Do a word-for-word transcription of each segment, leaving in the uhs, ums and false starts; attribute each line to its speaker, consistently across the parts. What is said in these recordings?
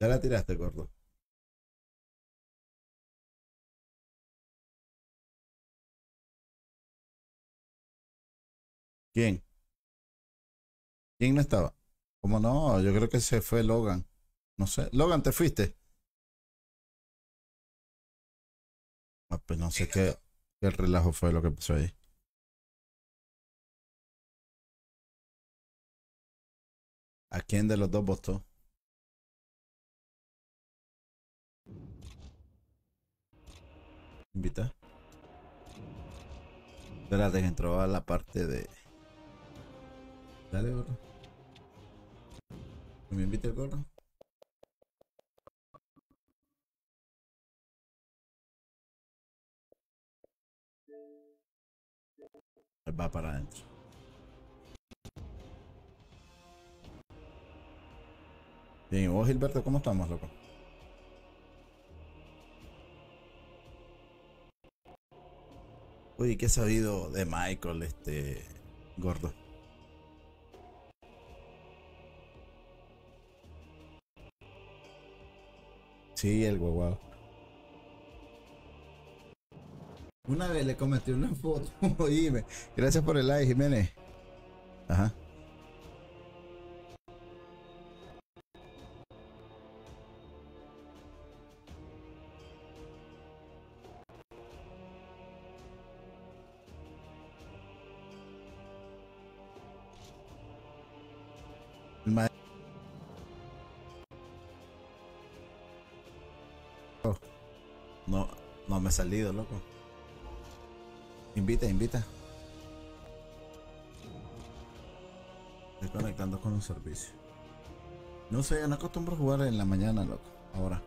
Speaker 1: Ya la tiraste, gordo. ¿Quién? ¿Quién no estaba? ¿Cómo no? Yo creo que se fue Logan. No sé. Logan, ¿te fuiste? Ah, pues no sé qué, qué relajo fue lo que pasó ahí. ¿A quién de los dos votó? ¿Invita? Espérate que entró a la parte de. Dale, gordo. ¿Que me invita el gordo? Él va para adentro. Bien, ¿y vos, Gilberto, cómo estamos, loco? Uy, ¿qué he sabido de Michael, este. Gordo? Sí, el guaguao. Una vez le cometí una foto. Oíme. Gracias por el like, Jiménez. Ajá. El maestro. No, no me he salido, loco. Invita, invita. Estoy conectando con un servicio. No sé, no acostumbro a jugar en la mañana, loco. Ahora.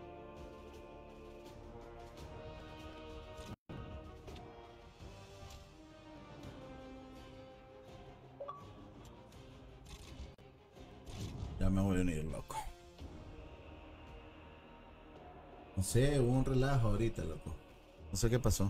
Speaker 1: Ya me voy a unir, loco. No sé, hubo un relajo ahorita, loco. No sé qué pasó.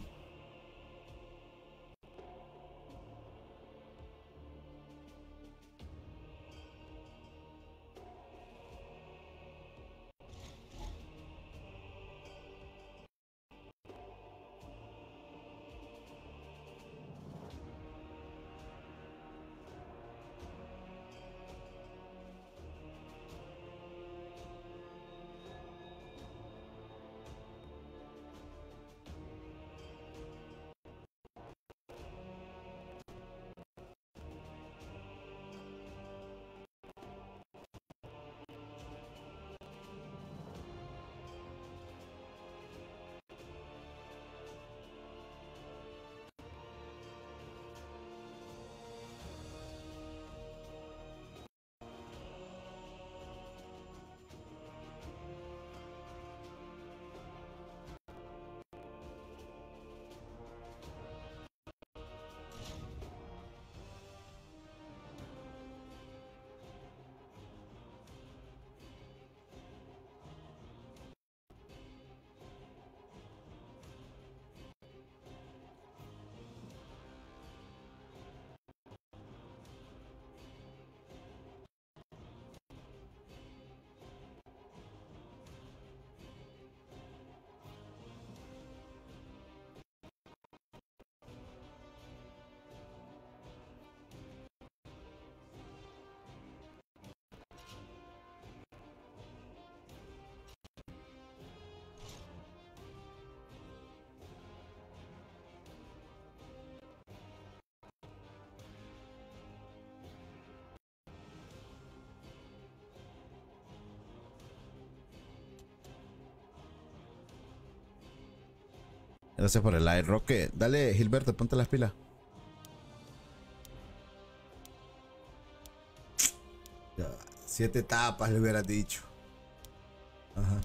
Speaker 1: Gracias por el like, Roque. Dale, Gilberto, ponte las pilas. Ya, siete tapas le hubiera dicho. Ajá.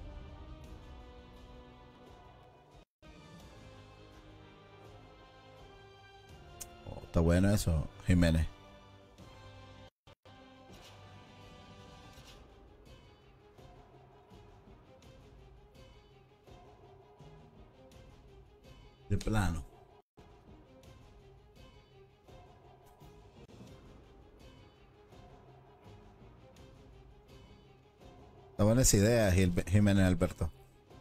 Speaker 1: Oh, está bueno eso, Jiménez. De plano. Está buenas ideas, Gil- Jiménez Alberto.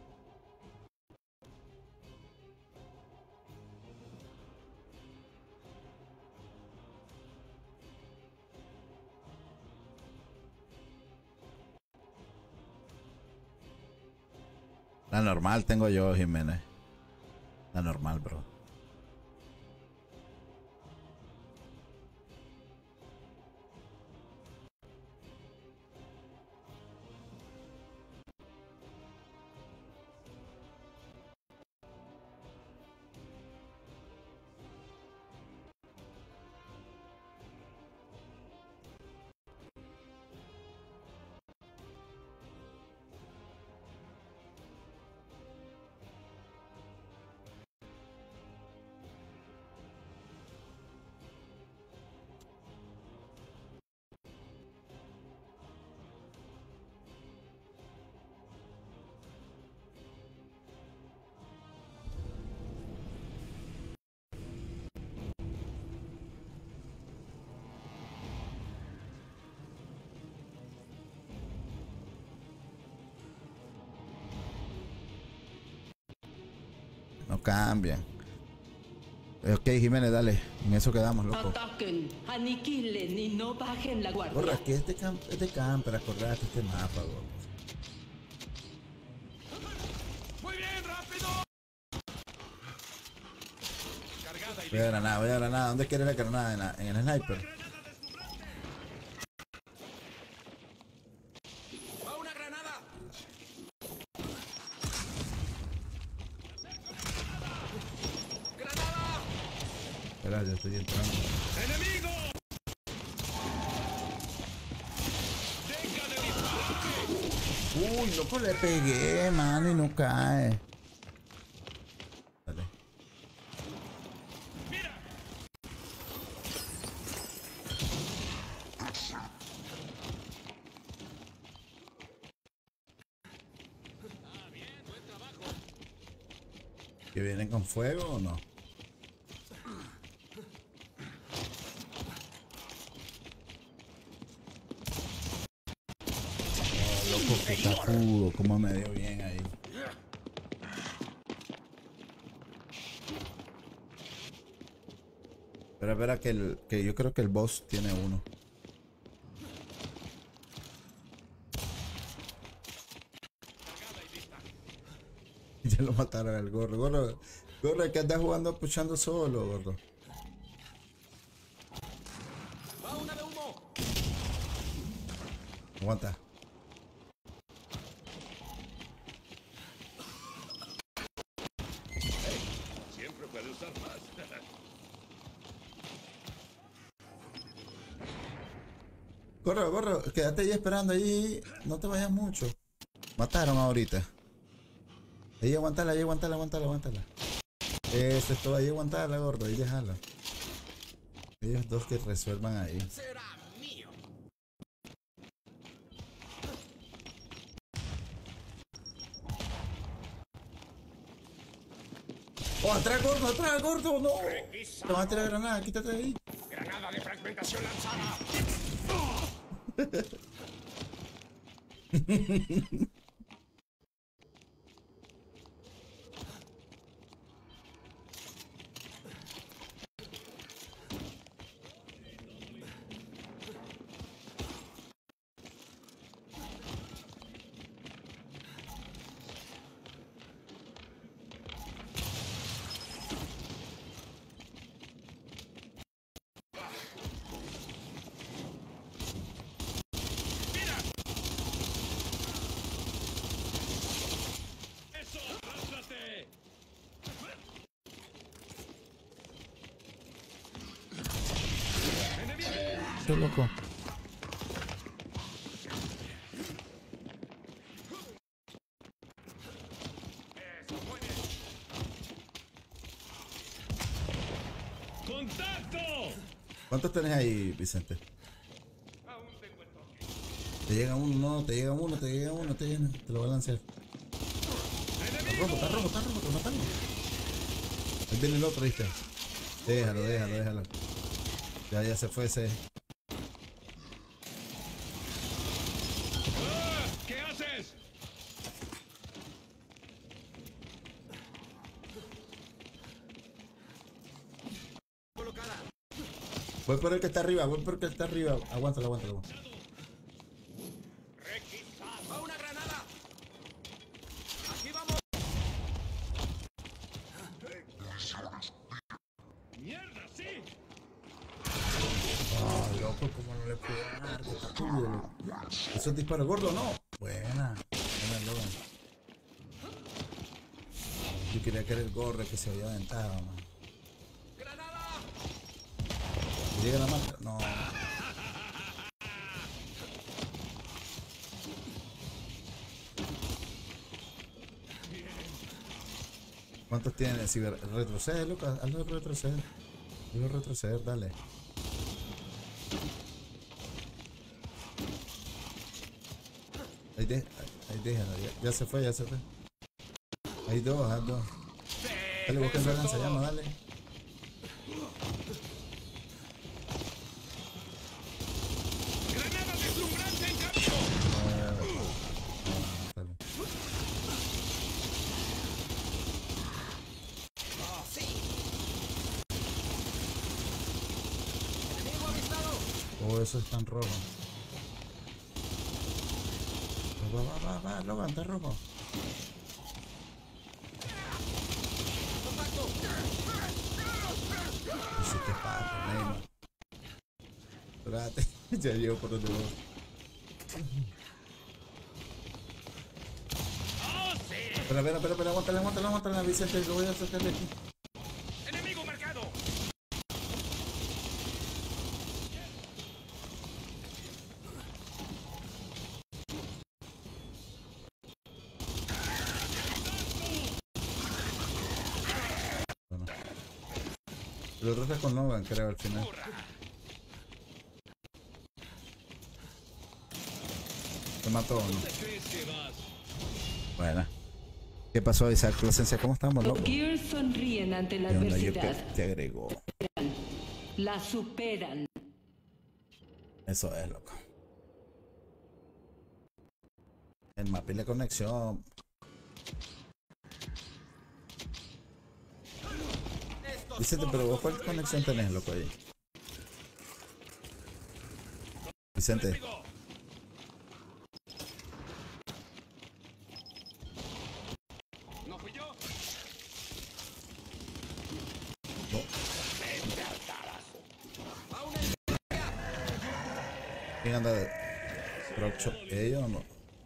Speaker 1: La normal tengo yo, Jiménez. La normal, bro. No cambian. Ok, Jiménez, dale. En eso quedamos, loco.
Speaker 2: Ataquen, aniquilen y no bajen la guardia.
Speaker 1: Corra, que este camp este camper, acordate este mapa, bro.
Speaker 3: Muy bien, rápido.
Speaker 1: Voy a granada, voy a granada. ¿Dónde quiere la granada? En, la, en el sniper.
Speaker 3: Va una granada. Granada.
Speaker 1: Espera, yo estoy entrando.
Speaker 3: Enemigo. Deja de dispararme.
Speaker 1: Uy, loco, le pegué, mano, y no cae. Dale.
Speaker 3: Mira.
Speaker 1: ¿Que vienen con fuego o no? Oh, loco, que capudo, cómo me dio bien ahí. Espera, espera, que, el, que yo creo que el boss tiene uno. Ya lo mataron al gorro. Gorro, gorro, que anda jugando puchando solo, gordo.
Speaker 3: Va una de humo.
Speaker 1: Aguanta.
Speaker 3: Siempre puede usar más.
Speaker 1: Gorro, gorro, quédate ahí esperando ahí. No te vayas mucho. Mataron ahorita. Ahí aguantala, ahí aguantala, aguantala, aguantala. Eso es todo, ahí aguantala, gordo, ahí déjala. Ellos dos que resuelvan ahí.
Speaker 3: Será mío.
Speaker 1: ¡Oh, atrás, gordo, atrás, gordo! ¡No! Te van a tirar granada, quítate de ahí.
Speaker 3: Granada de fragmentación lanzada. Eso, lánzate.
Speaker 1: Qué loco.
Speaker 3: Eso, muy bien. ¡Contacto!
Speaker 1: ¿Cuántos tenés ahí, Vicente?
Speaker 3: Aún tengo el toque.
Speaker 1: Te llega uno, no, te llega uno, te llega uno, te llega, te lo voy a lanzar. Está rojo, está rojo, está rojo, te lo mataron. Ahí viene el otro, ¿viste? Déjalo, déjalo, déjalo. Ya, ya se fue ese.
Speaker 3: Ah, ¿qué haces?
Speaker 1: Voy por el que está arriba, voy por el que está arriba. Aguántalo, aguántalo, aguántalo.
Speaker 3: ¡Va una granada! ¡Aquí vamos! ¡Mierda, sí!
Speaker 1: Oh, loco, como no le puedo dar, qué capullo, loco. Eso es disparo gordo, ¿no? Buena. Buena, Logan. Yo quería que era el gorro que se había aventado, man.
Speaker 3: ¡Granada!
Speaker 1: ¿Llega la marca? No. ¿Cuántos tiene? Si retrocede, Lucas, hazlo retroceder. Hazlo retroceder, dale. Ahí, de, ahí déjalo, ya, ya se fue, ya se fue. Hay dos, hay dos. Dale, busca el lanzallamas, dale.
Speaker 3: ¡Granada deslumbrante en camino!
Speaker 1: Dale.
Speaker 3: ¡Enemigo avistado!
Speaker 1: Oh, eso es tan rojo. Va, va, va, va, Logan, está rojo.
Speaker 3: ¡Contacto!
Speaker 1: Hiciste pato, Neymar. Espérate, ya llego por donde voy.
Speaker 3: ¡Oh, sí!
Speaker 1: Espera, espera, espera, espera, aguántala, aguántala, aguántala, Vicente, lo voy a sacar de aquí.
Speaker 3: ¡Enemigo marcado!
Speaker 1: Bueno. Lo rojas con Logan, creo, al final. ¿Te mató o no? Bueno. ¿Qué pasó, Isaac? Plasencia, ¿cómo estamos,
Speaker 2: Los
Speaker 1: loco?
Speaker 2: Gears sonríen ante la
Speaker 1: ¿Qué onda? Yo que
Speaker 2: adversidad.
Speaker 1: te agregó.
Speaker 2: La superan.
Speaker 1: Eso es, loco. El mapa y la conexión. Vicente, pero vos cuál conexión tenés, loco, ahí. Vicente.
Speaker 3: ¿No fui yo?
Speaker 1: No. ¿Quién anda de Proxo? ¿Ellos o no?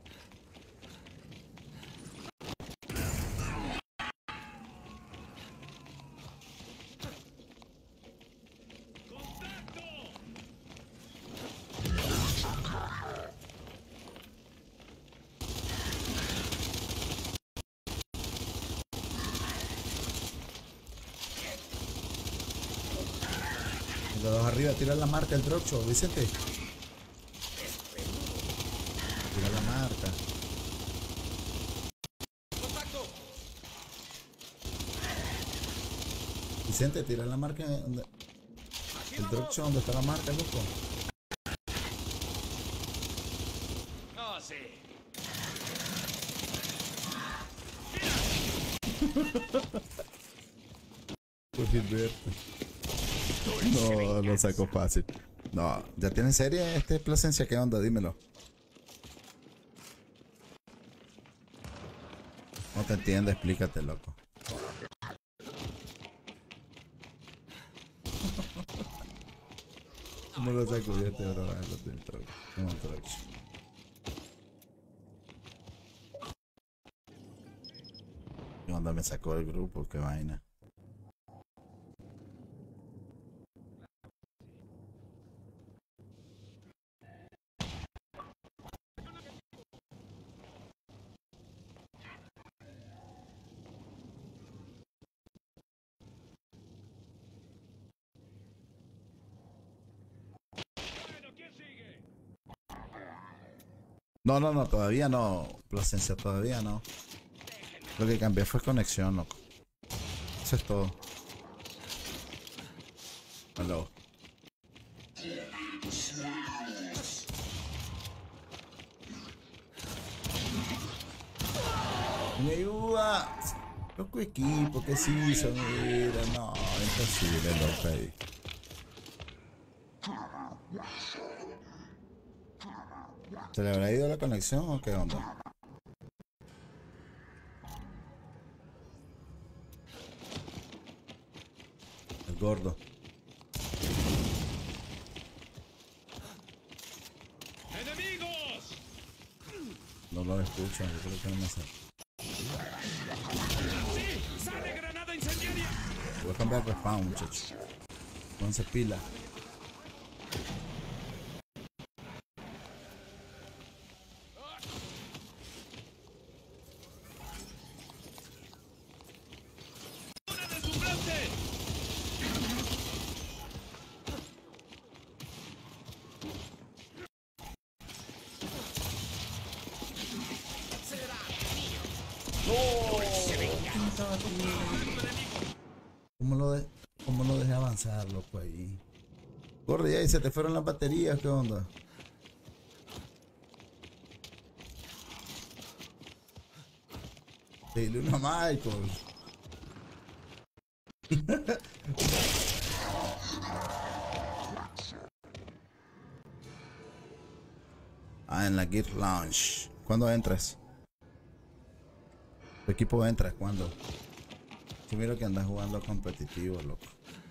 Speaker 1: Los dos arriba, tira la marca el Droxo, Vicente. Tira la marca.
Speaker 3: ¡Contacto!
Speaker 1: Vicente, tira la marca. Donde... El Droxo, ¿dónde está la marca, loco?
Speaker 3: ¡Oh, sí!
Speaker 1: Por Gilberto. No, lo saco fácil. No, ¿ya tiene serie este Plasencia? ¿Qué onda? Dímelo. No te entiendo, explícate, loco. ¿Cómo lo saco? Ya te bro, lo tengo. ¿Cómo te lo echo? ¿Qué onda? Me sacó el grupo, qué vaina.
Speaker 3: Bueno, ¿quién sigue?
Speaker 1: No, no, no, todavía no. Plasencia, todavía no. Lo que cambié fue conexión, loco. Eso es todo. Hello. Me ayuda. Loco equipo, ¿qué se hizo? Mira, no, imposible, loco ahí. ¿Se le habrá ido la conexión o qué onda? El gordo.
Speaker 3: ¡Enemigos!
Speaker 1: No lo escucho, yo creo que no me sale.
Speaker 3: ¡Sí! ¡Sale granada incendiaria!
Speaker 1: Voy a cambiar de respawn, muchachos. Pónganse pila.
Speaker 3: ¡Una deslumbrante!
Speaker 1: ¿Cómo lo, de, ¿Cómo lo dejé avanzar, loco, ahí? Corre ya y se te fueron las baterías, ¿qué onda? Dile una a Michael. Ah, en la Gear Launch. ¿Cuándo entras? ¿Tu equipo entra? ¿Cuándo? Yo miro que andas jugando competitivo, loco.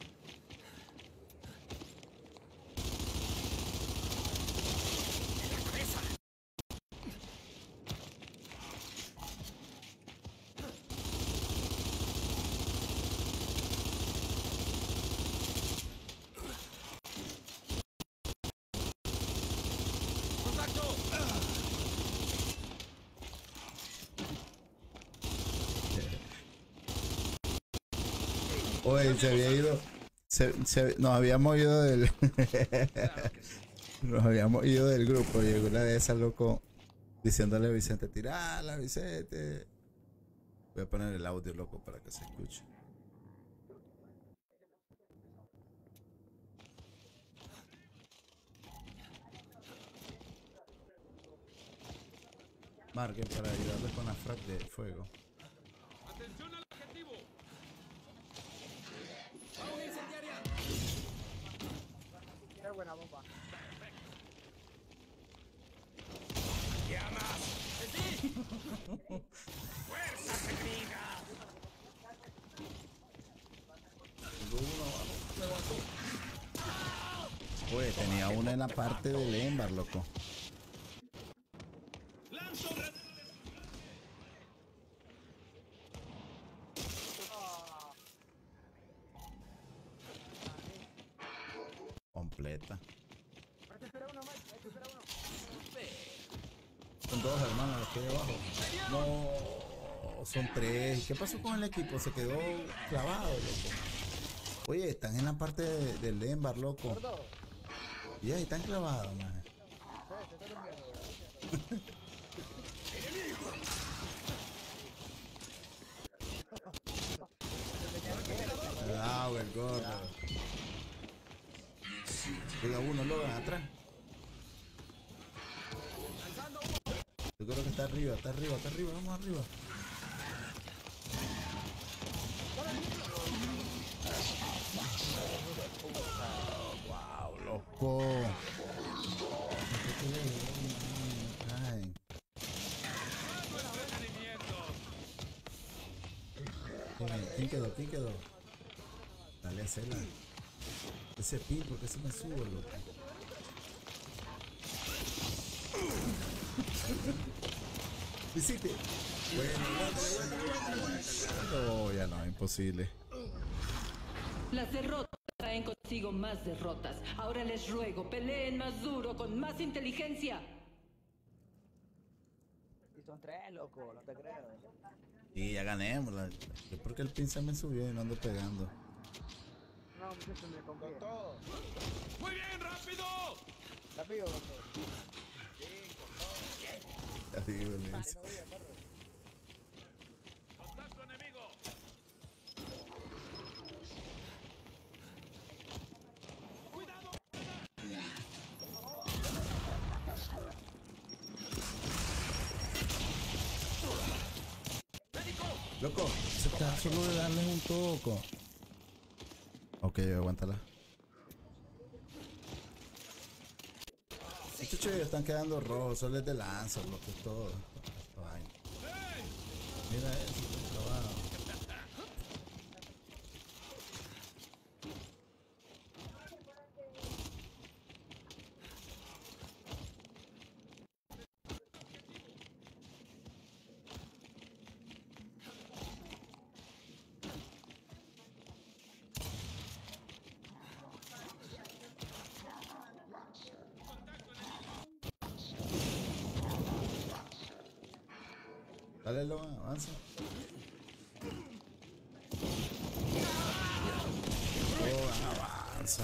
Speaker 3: ¡Contacto!
Speaker 1: Oye, se había ido. Se, se- nos habíamos ido del. Nos habíamos ido del grupo. Llegó una de esas, loco, diciéndole a Vicente: tirala, Vicente. Voy a poner el audio, loco, para que se escuche. Marquen para ayudarles con la frac de fuego.
Speaker 3: ¡Atención al objetivo! ¡Bomba incendiaria!
Speaker 4: Qué buena bomba.
Speaker 3: ¡Llamas! ¡Sí! ¡Fuerzas enemigas!
Speaker 1: Oye, tenía una en la parte del Embar, loco.
Speaker 3: ¡Lanzo granada!
Speaker 1: Completa.
Speaker 4: Hay que esperar uno más, hay que esperar uno.
Speaker 1: Son dos hermanos los que hay abajo. No, son tres. ¿Qué pasó con el equipo? Se quedó clavado, loco. Oye, están en la parte de- del Embar, loco.
Speaker 4: Gordo,
Speaker 1: Y ahí están clavados, man.
Speaker 4: espérate, estoy durmiendo.
Speaker 1: Cuidado, el gordo. Cuida uno, lo ven atrás. Yo creo que está arriba, está arriba, está arriba, vamos arriba. Wow, loco. Ay. ¿Quién quién quedó? ¿Quién quedó? Dale a hacerla. Ese pin, porque se me sube, loco. Visite. Bueno, no, ya no, imposible.
Speaker 2: Las derrotas traen consigo más derrotas. Ahora les ruego, peleen más duro, con más inteligencia.
Speaker 4: Y son tres, loco, no te creo.
Speaker 1: Y ya ganemos. La... Yo porque el pin se me subió y no ando pegando.
Speaker 4: No, muchachos, me confío.
Speaker 3: ¡Muy bien, rápido!
Speaker 4: Rápido, loco.
Speaker 1: Así que me dice.
Speaker 3: ¡Contacto enemigo! ¡Cuidado!
Speaker 1: Loco, se está solo de darles un toco. Ok, aguántala. Estos chicos están quedando rojos, solo es de lanza, lo que es todo. Esta vaina. Mira eso, qué trabajo. Dale, Logan, avanza. Logan, avanza.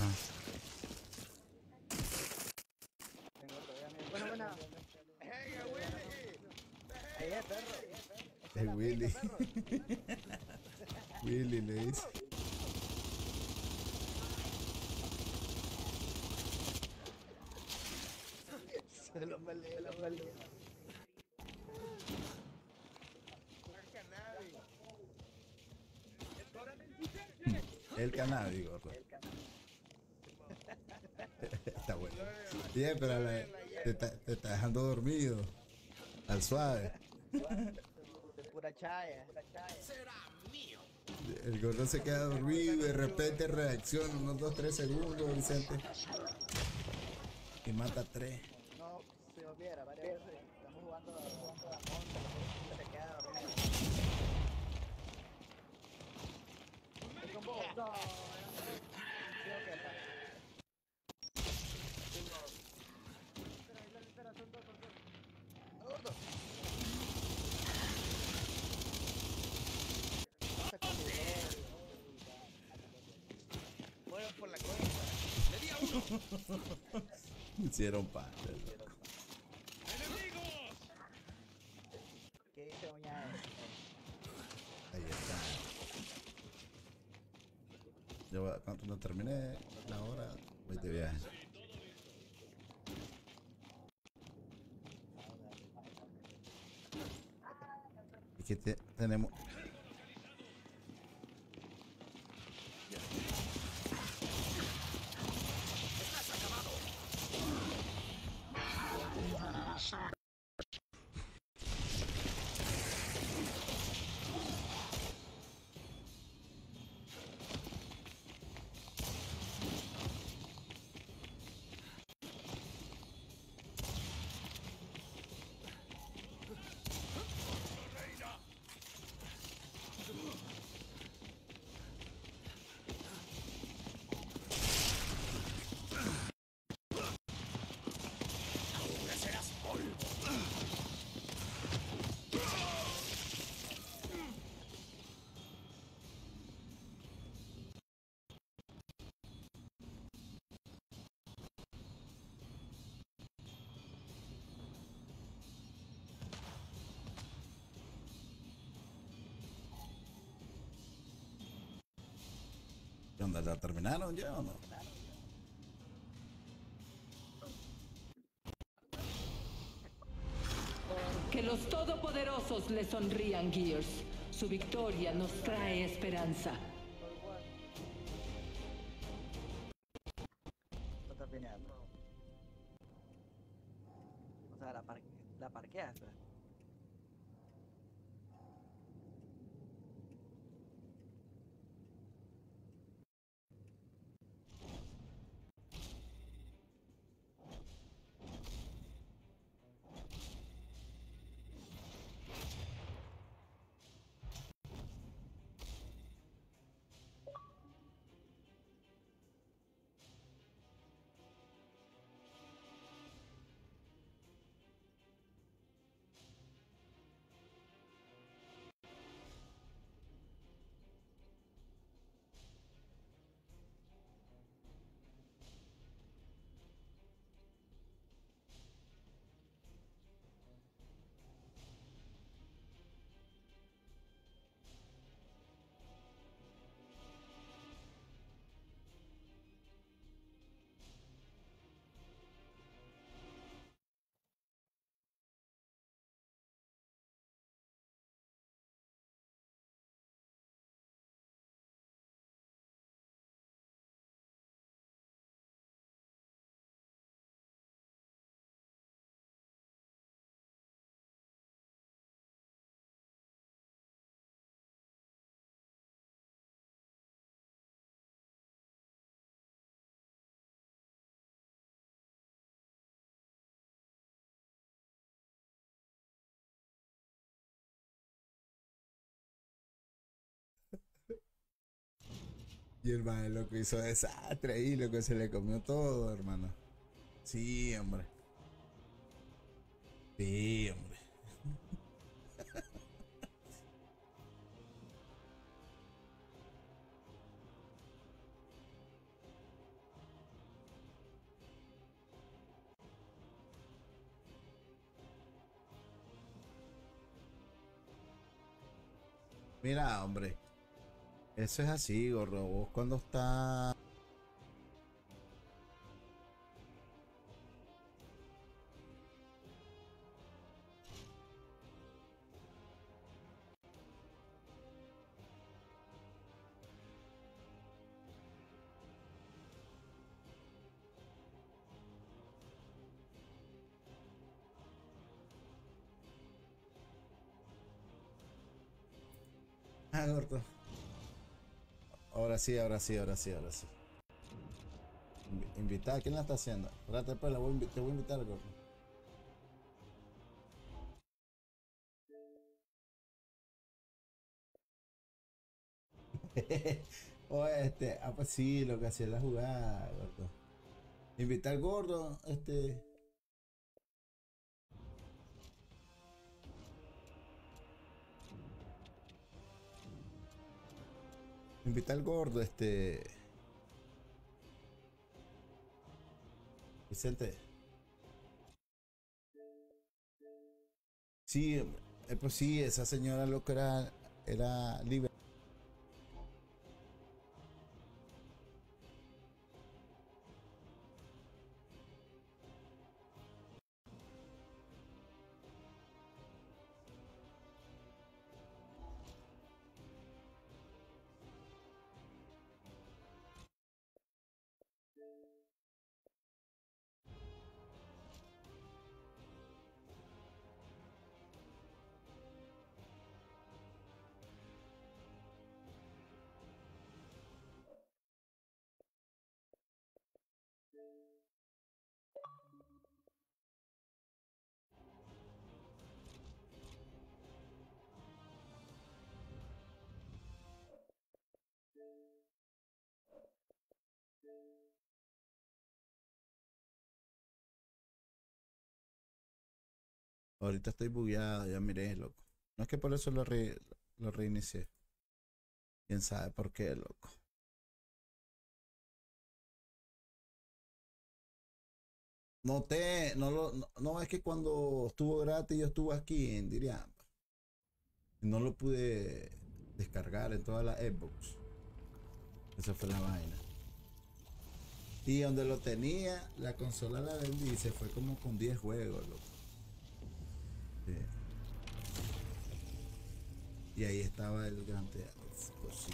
Speaker 4: Tengo otro, ya, mira. Bueno, bueno. Ahí es, perro.
Speaker 1: Es Willy. Willy le dice.
Speaker 4: Se lo peleé, se lo peleé.
Speaker 1: El cannabis, gordo. Está bueno. Bien, pero la- te, está, te está dejando dormido. Al suave.
Speaker 4: De pura chaya.
Speaker 1: El gordo se queda dormido y de repente reacciona unos dos tres segundos, Vicente. Y mata tres.
Speaker 4: No, si lo viera, varias veces estamos jugando, jugando a la monta, se queda dormido. ¿Es con vos? No, creo que está. Espera, espera, son dos, son dos. ¡Gordo! Pasa con video.
Speaker 3: Muevan por la cuenta. Le di a uno.
Speaker 1: Hicieron parte. loco.
Speaker 3: ¡Enemigos!
Speaker 4: ¿Qué dice doña E?
Speaker 1: Ahí está. Yo voy a- cuando termine la hora, voy de viaje. Y que te- tenemos. ¿Qué onda? ¿Ya terminaron ya o no?
Speaker 2: Que los todopoderosos le sonrían, Gears. Su victoria nos trae esperanza.
Speaker 4: No está peleando. O sea, la, par la parqueaste.
Speaker 1: Y el mae lo que hizo desastre ahí, lo que se le comió todo, hermano. Sí, hombre. Sí, hombre. Mira, hombre. Eso es así, gorro. Vos cuando está. Ah, gordo. Ahora sí, ahora sí, ahora sí, ahora sí. Invi- Invitar, ¿quién la está haciendo? Espérate, pues, la voy a invi- te voy a invitar, gordo. O este, ah, pues sí, lo que hacía la jugada, gordo. Invitar al gordo, este. Invitar al gordo, este. Vicente. Sí, eh, pues sí, esa señora lo que era, era libre. Ahorita estoy bugueado, ya miré, loco. No es que por eso lo, re- lo reinicié. Quién sabe por qué, loco. Noté, no lo, no, no es que cuando estuvo gratis yo estuve aquí en Diriamba. No lo pude descargar en toda la Xbox. Esa fue la vaina. Y donde lo tenía, la consola la vendí y se fue como con diez juegos, loco. Sí. Y ahí estaba el Gran Theft Auto, sí.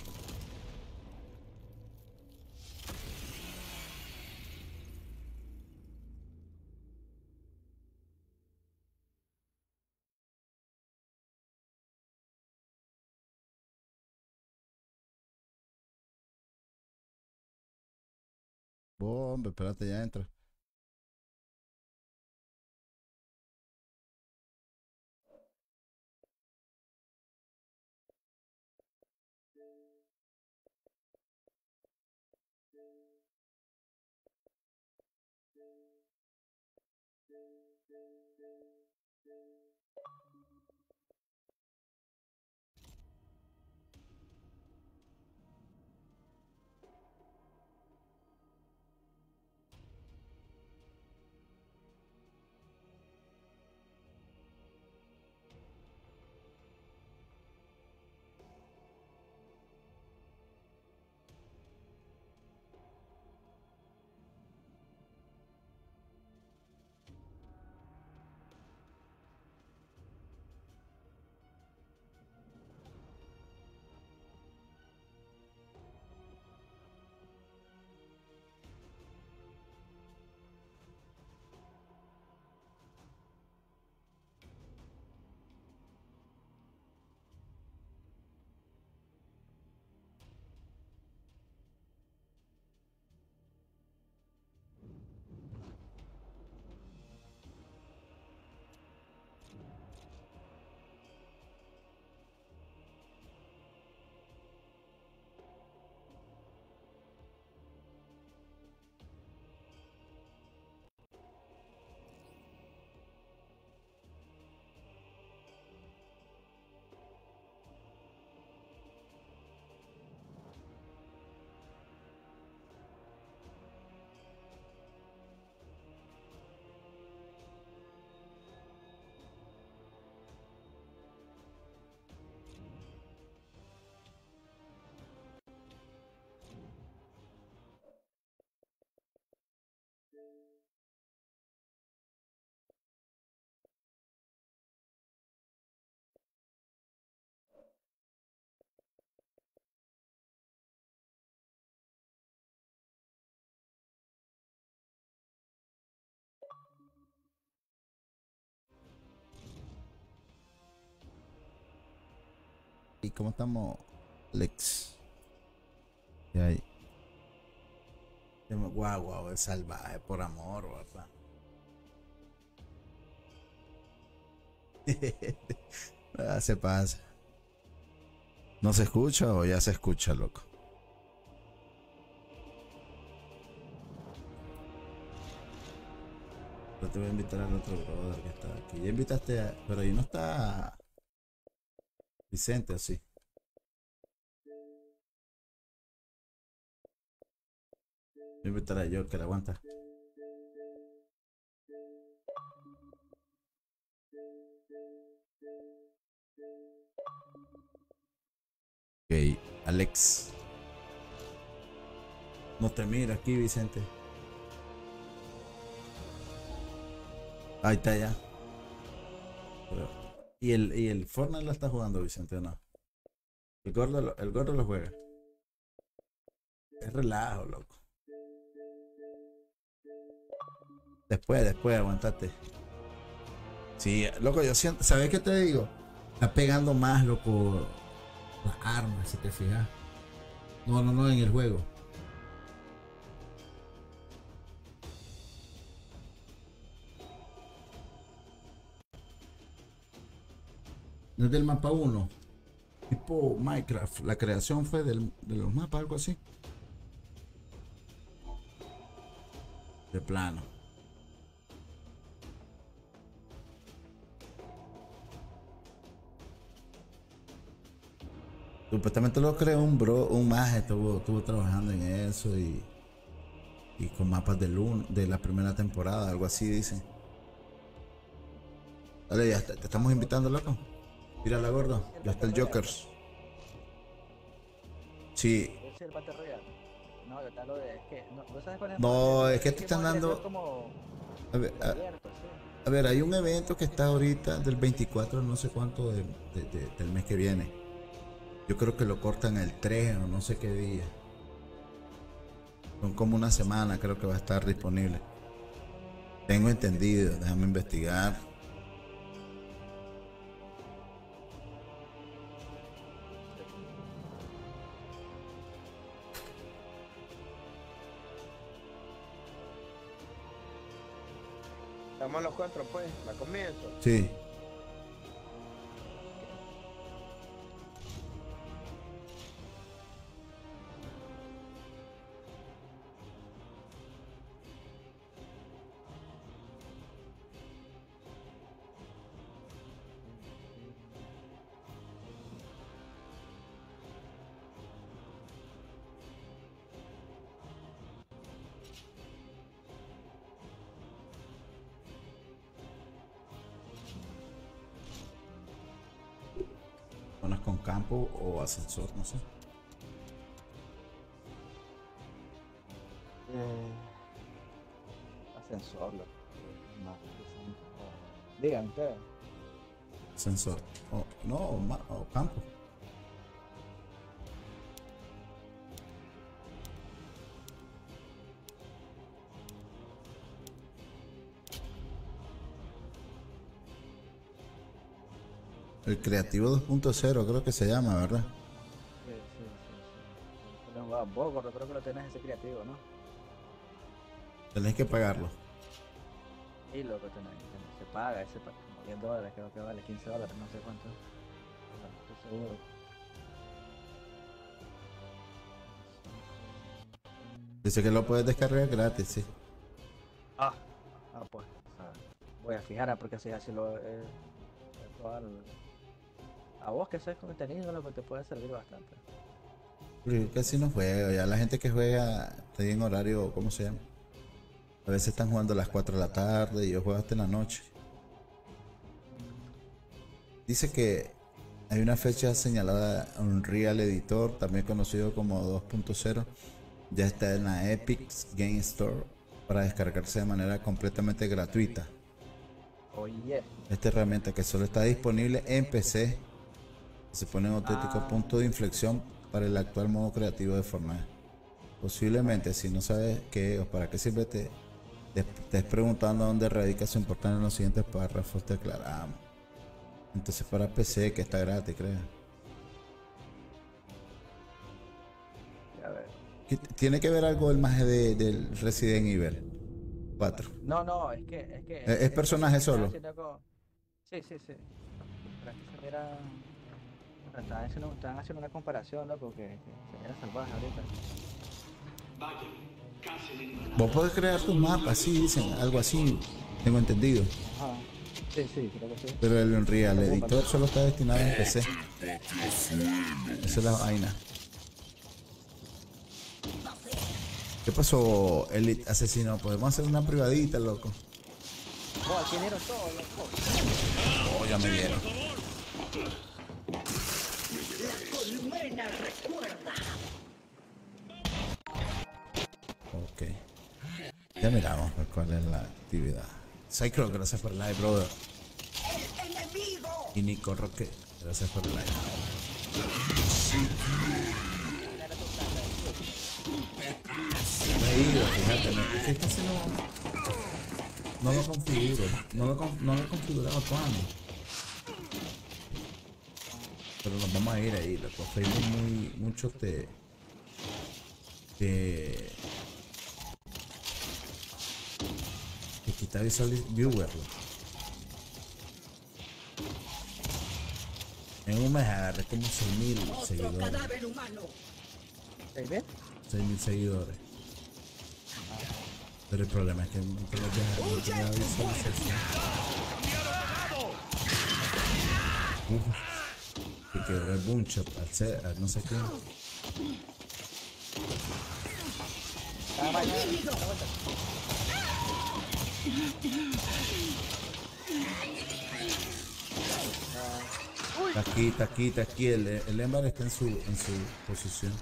Speaker 1: Bomba, espérate, ya entra. ¿Y cómo estamos, Lex? ¿Qué hay? Guau, guau, es salvaje por amor, papá. Ah, se pasa. ¿No se escucha o ya se escucha, loco? Yo te voy a invitar al otro brother que está aquí. Ya invitaste a... Pero ahí no está Vicente, ¿o sí? Voy a invitar a yo, que la aguanta. Ok, Alex. No te mira aquí, Vicente. Ahí está ya. Pero- ¿Y el, y el Fortnite lo está jugando, Vicente, o no? El gordo, lo- el gordo lo juega. Es relajo, loco. Después, después, aguantate. Sí, loco, yo siento, ¿sabes qué te digo? Está pegando más, loco, las armas, si te fijas. No, no, no, en el juego. No es del mapa uno. Tipo Minecraft. La creación fue del, de los mapas, algo así. De plano. Supuestamente lo creó un bro, un maje, estuvo, estuvo trabajando en eso y, y con mapas del uno, de la primera temporada, algo así dicen. Dale, ya te, te estamos invitando, loco. Mírala, gordo. Ya está el Jokers. Sí.
Speaker 4: Ese es el Battle Royale. No, yo te hablo de. Es que, no, ¿no sabes cuál es el
Speaker 1: No,
Speaker 4: Battle
Speaker 1: es que
Speaker 4: Royale?
Speaker 1: te están
Speaker 4: modo directo
Speaker 1: dando-
Speaker 4: es como
Speaker 1: A ver, a,
Speaker 4: abierto, sí.
Speaker 1: a ver, hay un evento que está ahorita del veinticuatro, no sé cuánto de- de- de- del mes que viene. Yo creo que lo cortan el tres o no sé qué día. Son como una semana, creo que va a estar disponible. Tengo entendido, déjame investigar.
Speaker 3: Estamos los cuatro, pues. La comienzo.
Speaker 1: Sí. Zonas con campo o ascensor, no sé.
Speaker 4: Eh, ascensor, loco. Más interesante. Díganme ustedes.
Speaker 1: Ascensor. O, no, o, ma- o campo. El creativo dos punto cero creo que se llama, ¿verdad?
Speaker 4: Sí, sí, sí. sí. Lo he jugado poco, pero creo que lo tenés ese creativo, ¿no?
Speaker 1: Tenés que pagarlo.
Speaker 4: Y lo que tenés, tenés- se paga, ese paga como diez dólares, creo que vale quince dólares, no sé cuánto. No estoy seguro.
Speaker 1: Dice que lo puedes descargar gratis, sí.
Speaker 4: Ah, ah pues. O sea, voy a fijar porque si así lo eh, voy a probar. A vos que sabes contenido, lo que te puede servir bastante.
Speaker 1: Pero yo casi no juego, ya la gente que juega está en horario, ¿cómo se llama? A veces están jugando a las cuatro de la tarde y yo juego hasta en la noche. Dice que hay una fecha señalada, Unreal Editor, también conocido como dos punto cero, ya está en la Epic Game Store para descargarse de manera completamente gratuita.
Speaker 4: Oye,
Speaker 1: Esta herramienta que solo está disponible en P C se pone en auténtico
Speaker 4: Ah.
Speaker 1: punto de inflexión para el actual modo creativo de Fortnite. Posiblemente, si no sabes qué o para qué sirve, te, te estés preguntando dónde radica su importancia en los siguientes párrafos, te aclaramos. Entonces para P C, que está gratis, creo. ¿Qué- ¿Tiene que ver algo el maje de, del Resident Evil cuatro?
Speaker 4: No, no, es que... Es, que,
Speaker 1: ¿Es- es personaje
Speaker 4: que están
Speaker 1: solo?
Speaker 4: haciendo co- Sí, sí, sí. Pero es que se mira... Están haciendo, están haciendo una comparación, loco, que, que se mira salvaje ahorita.
Speaker 1: Vos podés crear tus mapas, sí, dicen, algo así, tengo entendido.
Speaker 4: Ajá. Sí, sí, creo que sí.
Speaker 1: Pero el Unreal Editor solo está destinado en P C. Esa es la vaina. ¿Qué pasó, Elite Asesino? Podemos hacer una privadita, loco.
Speaker 4: Oh, aquí dieron todo, loco.
Speaker 1: Oh, ya me dieron. Ok. Ya miramos pues, cuál es la actividad. Cyclo, gracias por el live, brother. Y Nico Roque, gracias por el live. Me he ido, fíjate, no, es que casi no, no lo configuro, no lo, con- no lo he configurado cuando. Pero nos vamos a ir ahí, loco. Facebook muy, muchos de, de, de quitar visual viewer, loco. En un mes agarré como seis mil seguidores.
Speaker 4: ¿Seis mil?
Speaker 1: seis mil seguidores. Pero el problema es que no te lo dejan, no te da visualización. Uf, y quedó el boom shop al ser, al no sé qué.
Speaker 4: Ah, vaya.
Speaker 1: Está aquí, está aquí, está aquí. El, el Ember está en su, en su posición.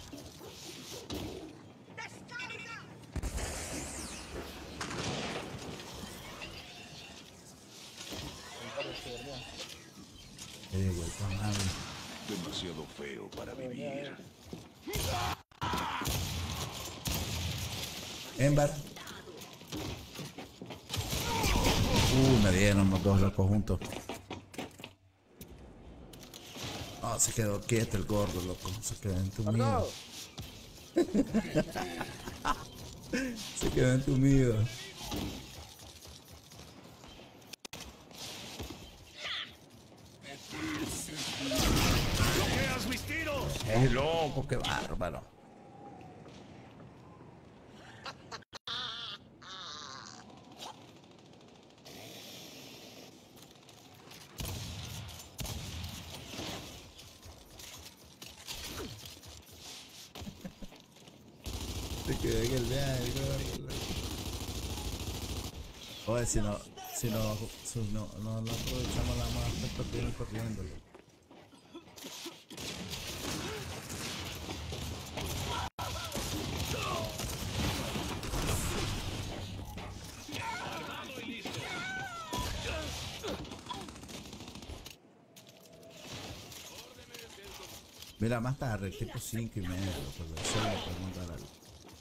Speaker 1: Ya llegó el canal.
Speaker 5: Demasiado feo para vivir.
Speaker 1: Ember. Uh, me dieron los dos locos juntos. No, se quedó quieto el gordo, loco. Se quedó entumido. Se quedó entumido.
Speaker 5: ¡Bloqueas mis tiros!
Speaker 1: Es loco, qué bárbaro. Se quedó en el viaje, gordo. Oye, si no, si no, si no, no, no aprovechamos la más, después vienen corriendo, loco. Mira, más tarde, tipo cinco y medio, porque eso le podemos dar algo.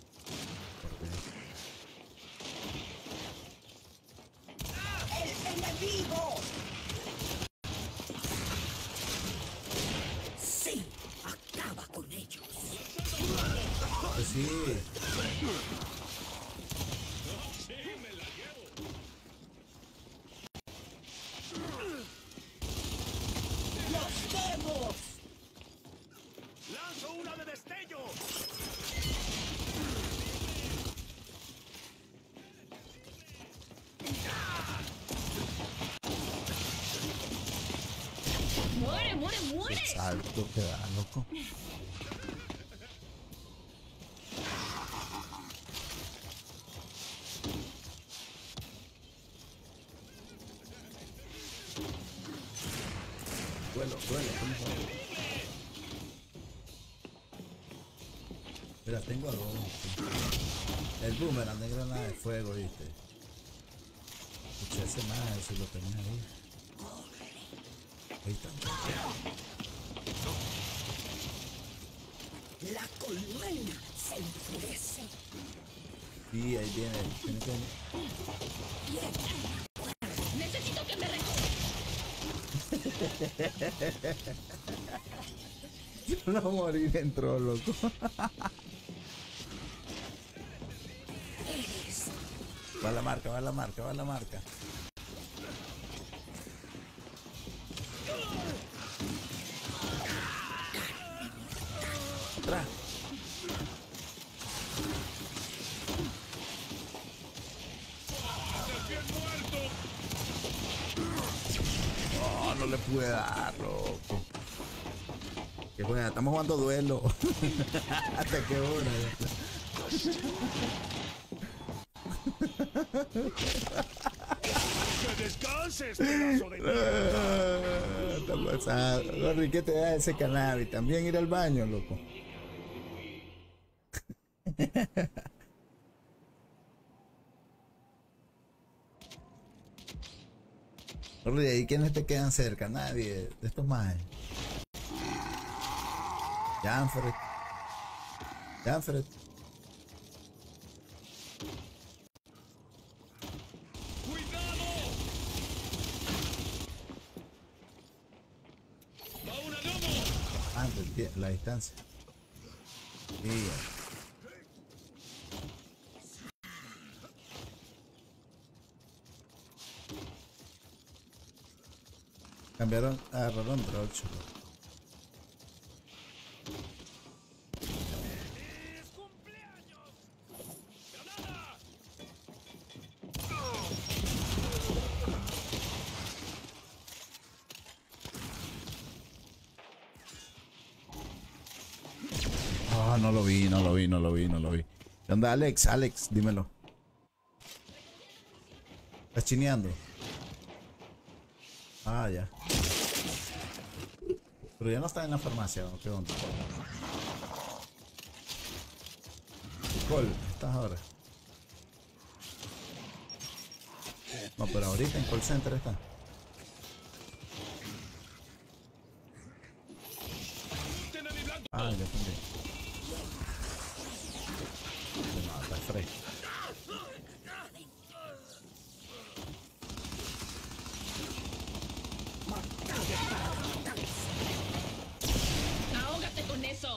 Speaker 6: Sí, acaba con ellos.
Speaker 1: Pues sí.
Speaker 6: ¡Los vemos!
Speaker 5: ¡Lanzo una de destello!
Speaker 6: ¡Muere, muere, muere!
Speaker 1: Qué salto que da, loco. Duelo, duelo, ¿cómo se llama? Mira, tengo a dos. El boomerang de granada de fuego, ¿viste? Escuché ese más, si lo tenés ahí. Ahí está.
Speaker 6: La colmena se enfurece.
Speaker 1: Sí, ahí viene. Tiene que venir.
Speaker 6: Necesito que me recoja.
Speaker 1: No morir entró, loco. Va la marca, va la marca, va la marca. Atrás. Oh, no le pude dar, loco. Que buena, estamos jugando duelo. Hasta qué hora.
Speaker 5: ¡Que descanses, pedazo de mierda!
Speaker 1: Está pasado. Gordy, ¿qué te da ese cannabis? También ir al baño, loco. Gordy, ¿y quiénes te quedan cerca? Nadie de estos más. Janfred. Janfred.
Speaker 5: ¡Cuidado! ¡Va una lomo!
Speaker 1: Antes, la distancia. Sí. Cambiaron, agarraron Drocho.
Speaker 5: ¡Es cumpleaños! ¡Granada!
Speaker 1: Ah, no lo vi, no lo vi, no lo vi, no lo vi. ¿Qué onda, Alex? Alex, dímelo. ¿Estás chineando? Ah, ya. Pero ya no está en la farmacia, ¿o qué onda? Col, ¿estás ahora? No, pero ahorita en call center está. Ah, ya entendí. No, está fresco.
Speaker 6: Ahógate con eso.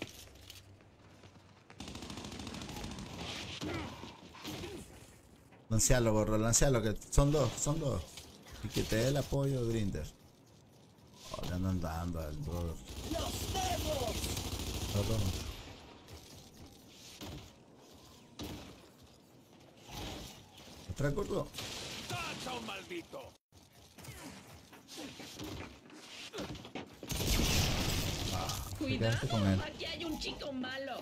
Speaker 1: Lancialo, gorro, lancialo, que son dos, son dos. Y que te dé el apoyo, Grinder. Oh, le andan dando al brother.
Speaker 6: ¡Los vemos!
Speaker 1: Perdón. ¿Otra gordo?
Speaker 5: ¡Tacha un maldito!
Speaker 1: Te quedaste con él.
Speaker 6: Cuidado, aquí hay un chico malo.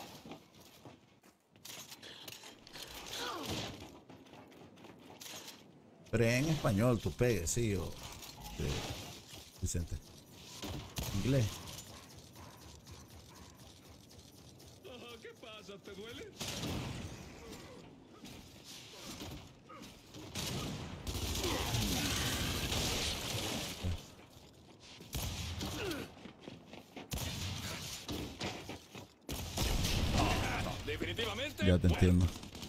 Speaker 1: Pero en español, tú pegues, sí, o... Sí, Vicente. Inglés.
Speaker 5: ¿Qué pasa? ¿Te duele? Definitivamente.
Speaker 1: Ya te entiendo.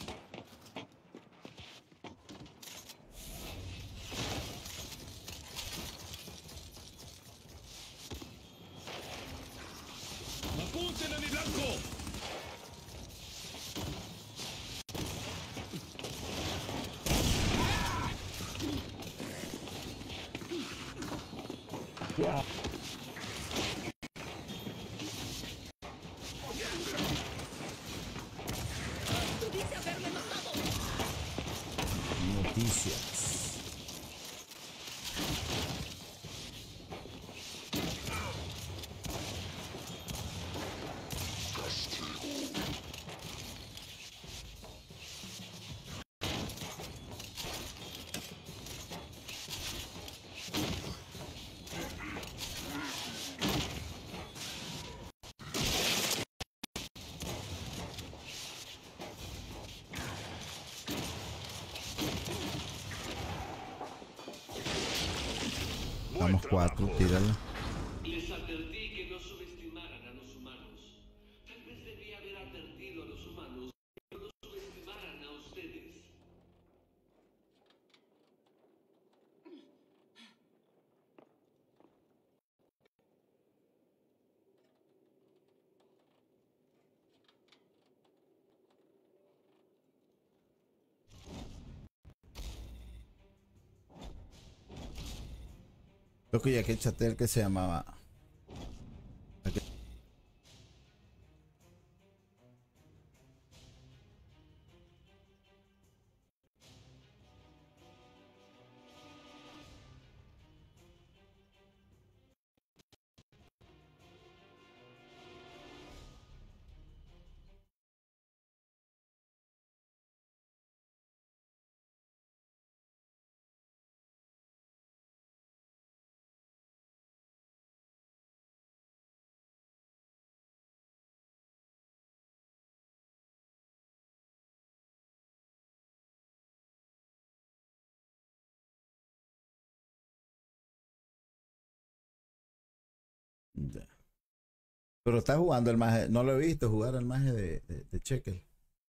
Speaker 5: ¡Apunten a mi blanco!
Speaker 6: Pudiste haberme matado.
Speaker 1: Noticias. Vamos cuatro, tírala.
Speaker 7: Les advertí que no subestimaran a los humanos. Tal vez debía haber advertido a los humanos que no los subestimaran a ustedes.
Speaker 1: Loco, y aquel chatel que se llamaba. Aquel- Ya. Pero está jugando el maje. No lo he visto jugar al maje de, de, de Checker.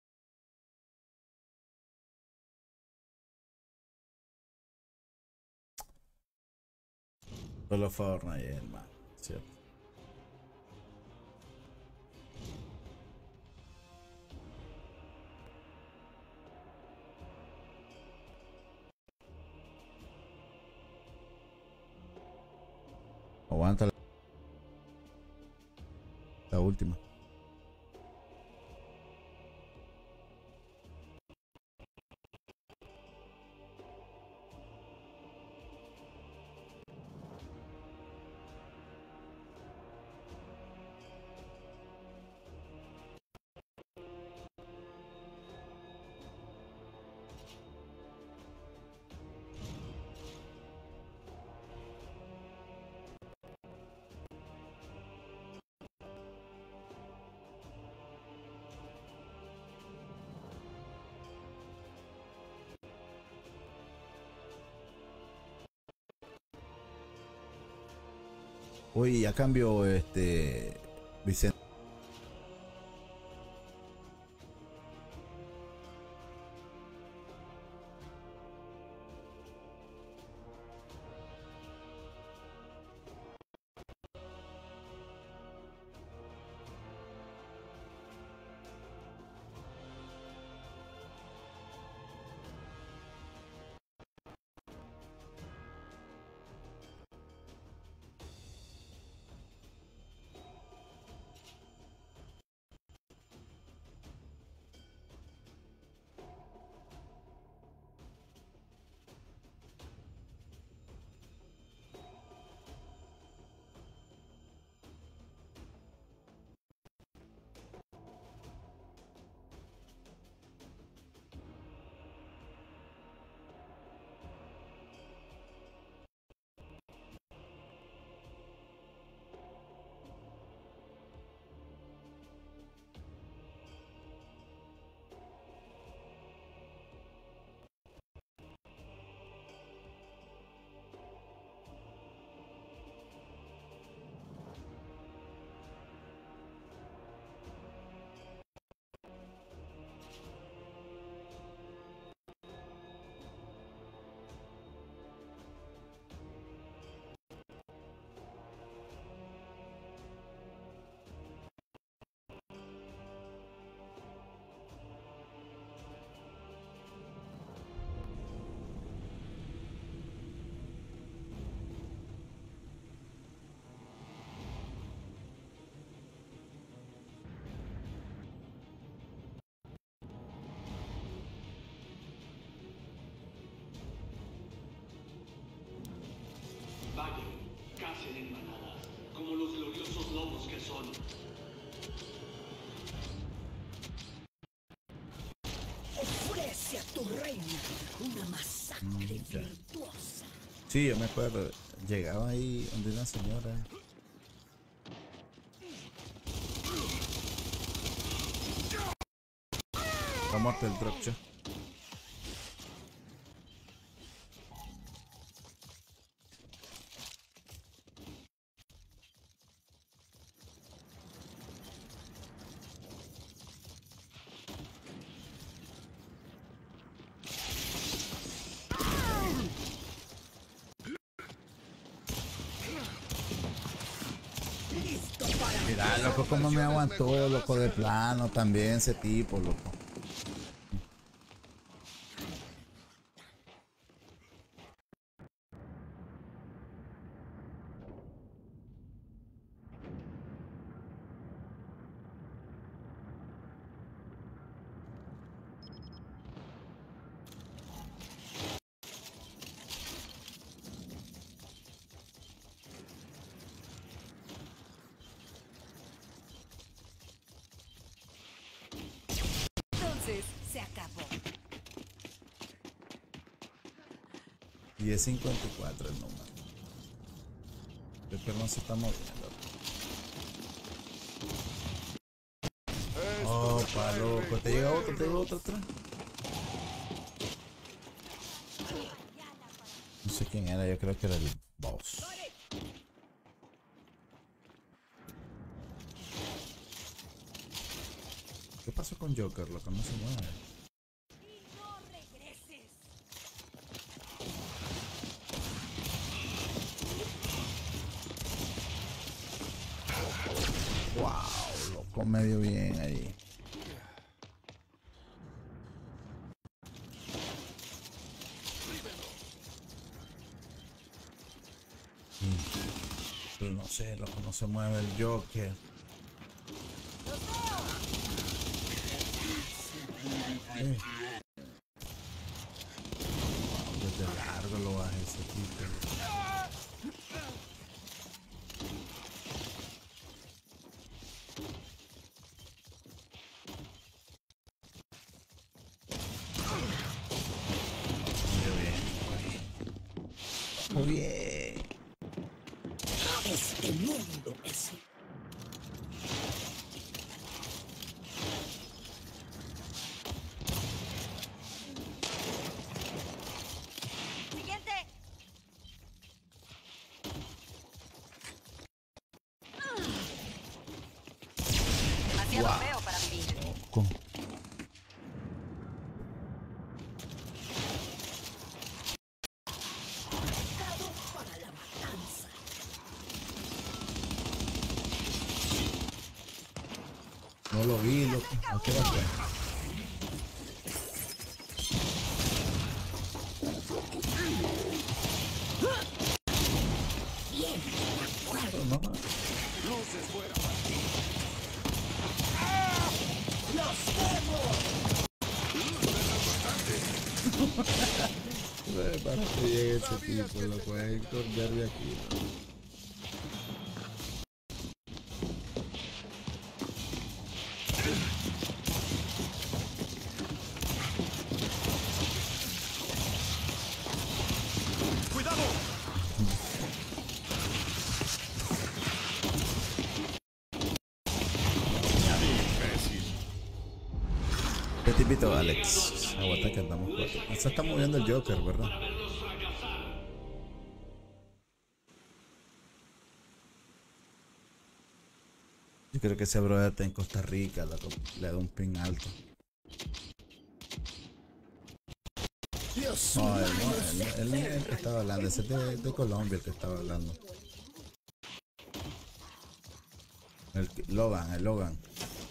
Speaker 1: Solo Fortnite, hermano. Cierto. Aguanta la, la última. Uy, ya cambió este Vicente.
Speaker 7: Vayan, cacen en manadas, como los gloriosos lobos que son.
Speaker 6: Ofrece a tu reina una masacre
Speaker 1: ya.
Speaker 6: virtuosa.
Speaker 1: Sí, yo me acuerdo. Llegaba ahí donde una señora. La muerte del drop shot. Mira, loco, como me aguantó, loco, de plano también ese tipo, loco.
Speaker 6: Se acabó.
Speaker 1: diez cincuenta y cuatro el número. El perro no se está moviendo. Oh, pa loco. Te llega otro, te llega otro atrás. No sé quién era, yo creo que era el boss. ¿Qué pasó con Joker? Lo que no se mueve.
Speaker 6: No regreses.
Speaker 1: Wow, loco, medio bien ahí. Pero no sé, loco, no se mueve el Joker. Eh. Desde largo lo baja ese tipo. Muy bien.
Speaker 6: Este mundo es
Speaker 8: Siguiente. Demasiado
Speaker 1: Wow.
Speaker 8: feo para vivir.
Speaker 1: Loco.
Speaker 6: para la matanza.
Speaker 1: No lo vi, loco. ¿A qué hora fue? No, no.
Speaker 5: Luces fuera.
Speaker 1: Eh, Para que llegue ese tipo, lo pueden correr de aquí. ¿No?
Speaker 5: ¡Cuidado! Imbécil.
Speaker 1: ¿Qué te invito, Alex? Aguanta que andamos cuatro. Se está moviendo el Joker, ¿verdad? Yo creo que ese brother está en Costa Rica, loco. Le da un ping alto.
Speaker 6: Los
Speaker 1: No, él,
Speaker 6: humanos
Speaker 1: no, él,
Speaker 6: se
Speaker 1: él, él
Speaker 6: aferran
Speaker 1: que estaba hablando, ese es de, de Colombia el que estaba hablando. El que- Logan, el Logan.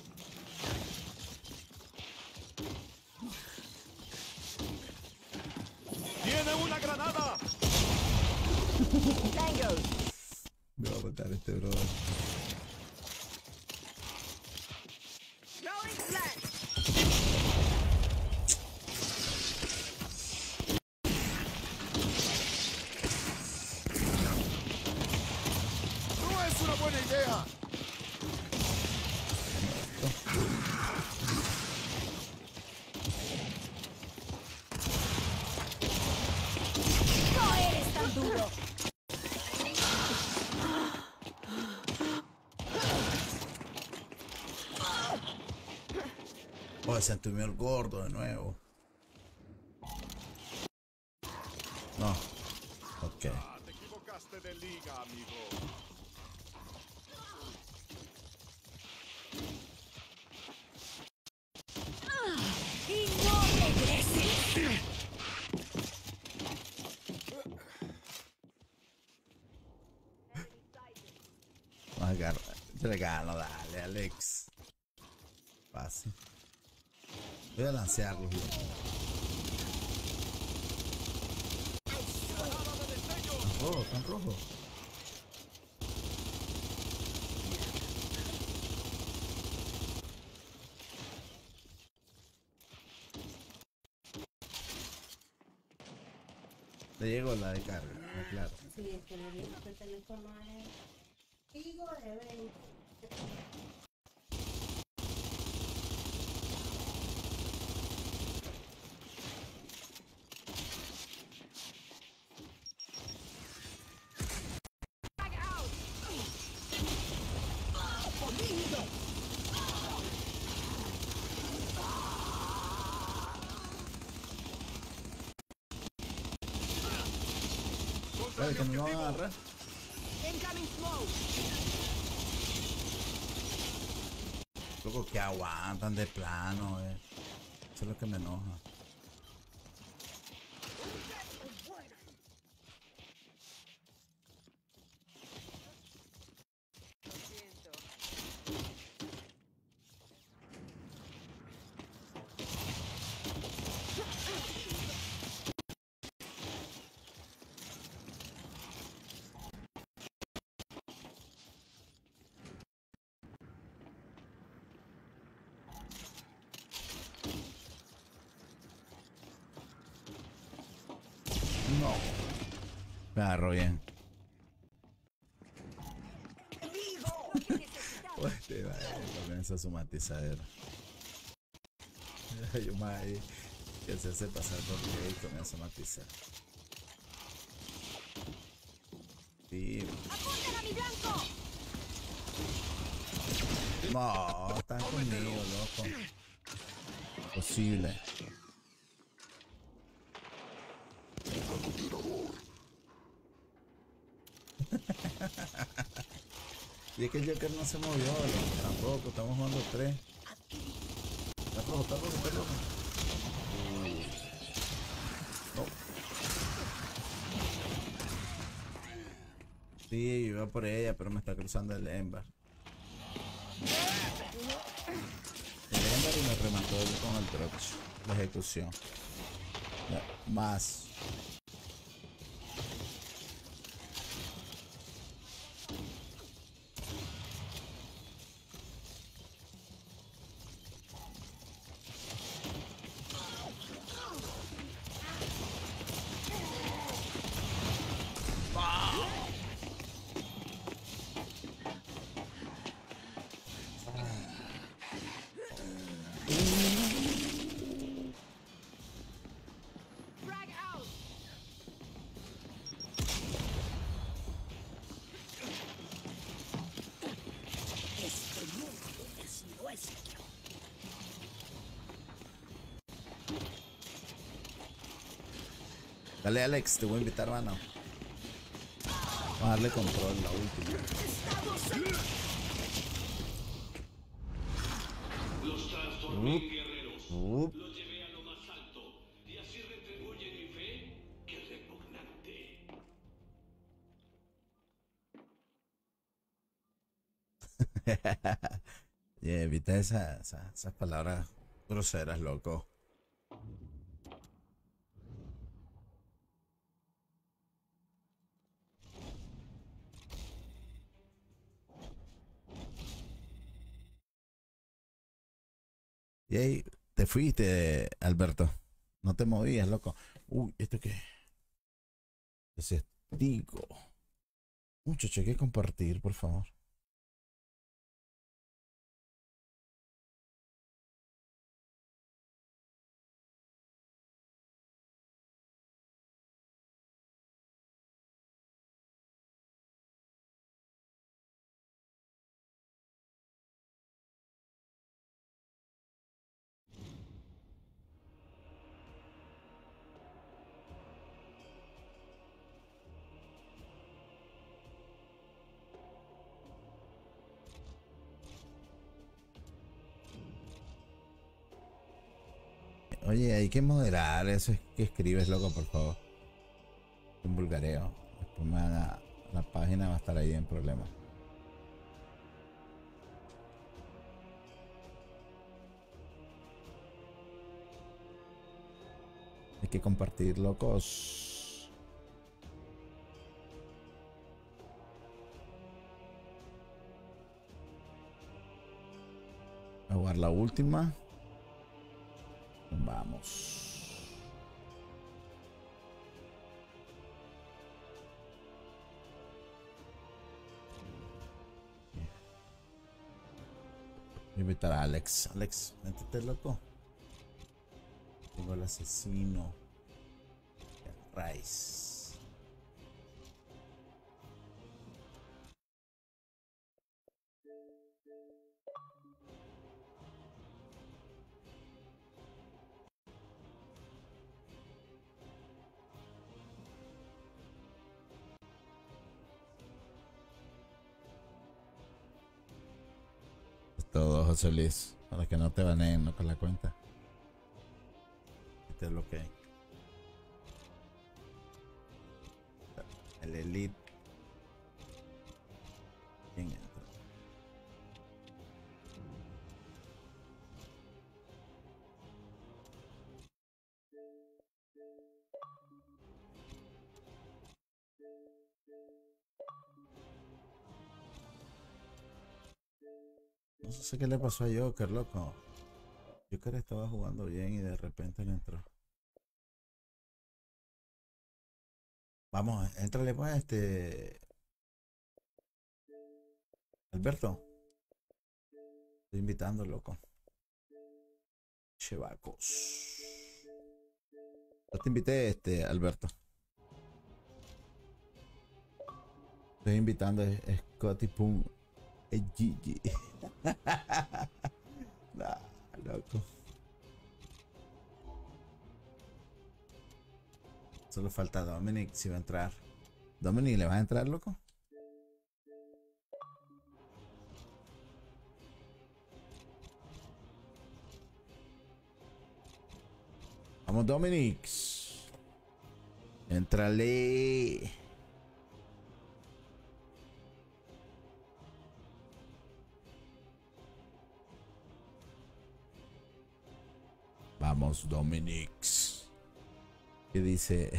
Speaker 5: ¡Tiene una granada!
Speaker 1: Me va a matar este brother.
Speaker 8: Throwing flash.
Speaker 5: ¡No es una buena idea!
Speaker 6: No eres tan duro.
Speaker 1: Oh, se entumió el gordo de nuevo. No. Ok.
Speaker 5: Ah, te equivocaste de liga, amigo.
Speaker 6: Y no regreses.
Speaker 1: Agarra. Yo le gano, dale, Alex. Fácil. Voy a lancearlos, loco. Están rojos, están rojos. Le llegó la de carga, ah, claro.
Speaker 9: Sí, es que le digo que el teléfono es Tigo de veinte.
Speaker 1: Vale, que me van a agarrar. Loco, que aguantan de plano, eh. Eso es lo que me enoja. No. Me agarró bien. Este va con esa su matizadera. Yo más ahí que se hace pasar por gay con esa matizadera. Sí.
Speaker 8: ¡Apunten a mi blanco!
Speaker 1: No, están conmigo, loco. Imposible. Y es que el Joker no se movió, loco, tampoco, estamos jugando tres. Está rojo, está rojo, está rojo. No. Sí, iba por ella, pero me está cruzando el Ember. El Ember y me remató con el Trox. La ejecución. Ya, más. Dale, Alex, te voy a invitar, mano. Vamos a darle control, la última.
Speaker 7: Los transformé en guerreros.
Speaker 1: Up.
Speaker 7: Los llevé a lo más alto. Y así retribuyen mi fe. ¡Qué repugnante!
Speaker 1: Yeah, evita esa, esa, esas palabras groseras, loco. Y ahí te fuiste, Alberto. No te movías, loco. Uy, ¿esto qué? Ese estico. Muchacho, hay que compartir, por favor. Oye, hay que moderar eso es que escribes, loco, por favor. Un vulgareo. Después me van a, la página va a estar ahí en problemas. Hay que compartir, locos. A jugar la última. Vamos. Voy a invitar a Alex. Alex, métete, loco. Tengo el asesino. El Rice. Es todo, José Luis. Para que no te baneen, no con la cuenta. Este es lo que hay. El Elite. ¿Quién entra? No sé qué le pasó a Joker, loco. Joker estaba jugando bien y de repente le entró. Vamos, éntrale pues, este. Alberto. Estoy invitando, loco. Chevacos. Yo te invité, este, Alberto. Estoy invitando a Scotty Pum. Es Gigi. Nah, loco. Solo falta Dominic si va a entrar. Dominic, ¿le vas a entrar, loco? Vamos, Dominic. Entrale. Vamos, Dominic. ¿Qué dice?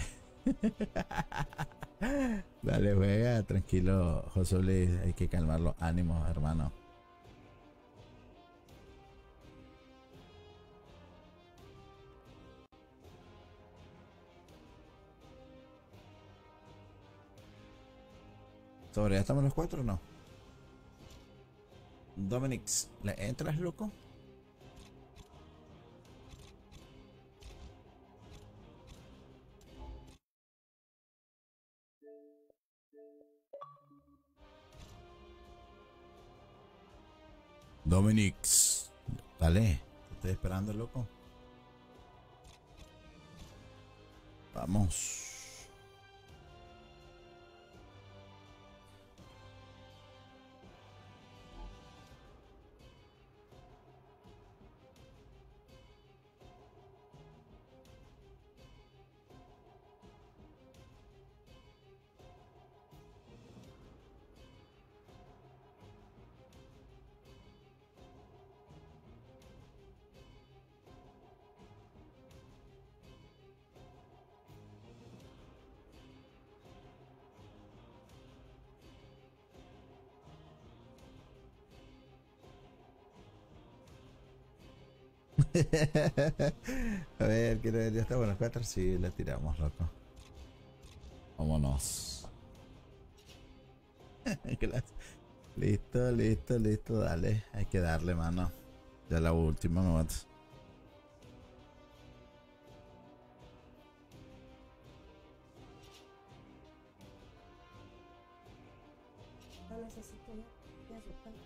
Speaker 1: Dale, juega, tranquilo, José Luis. Hay que calmar los ánimos, hermano. ¿Sobre ya estamos los cuatro o no? Dominic, ¿le entras, loco? Dominic, dale, te estoy esperando, loco. Vamos. A ver, quiero ver, ya está bueno, cuatro, sí, le tiramos, loco. Vámonos. Listo, listo, listo, dale. Hay que darle, mano. Ya la última, me mato.
Speaker 9: No necesito ya. Ya se está.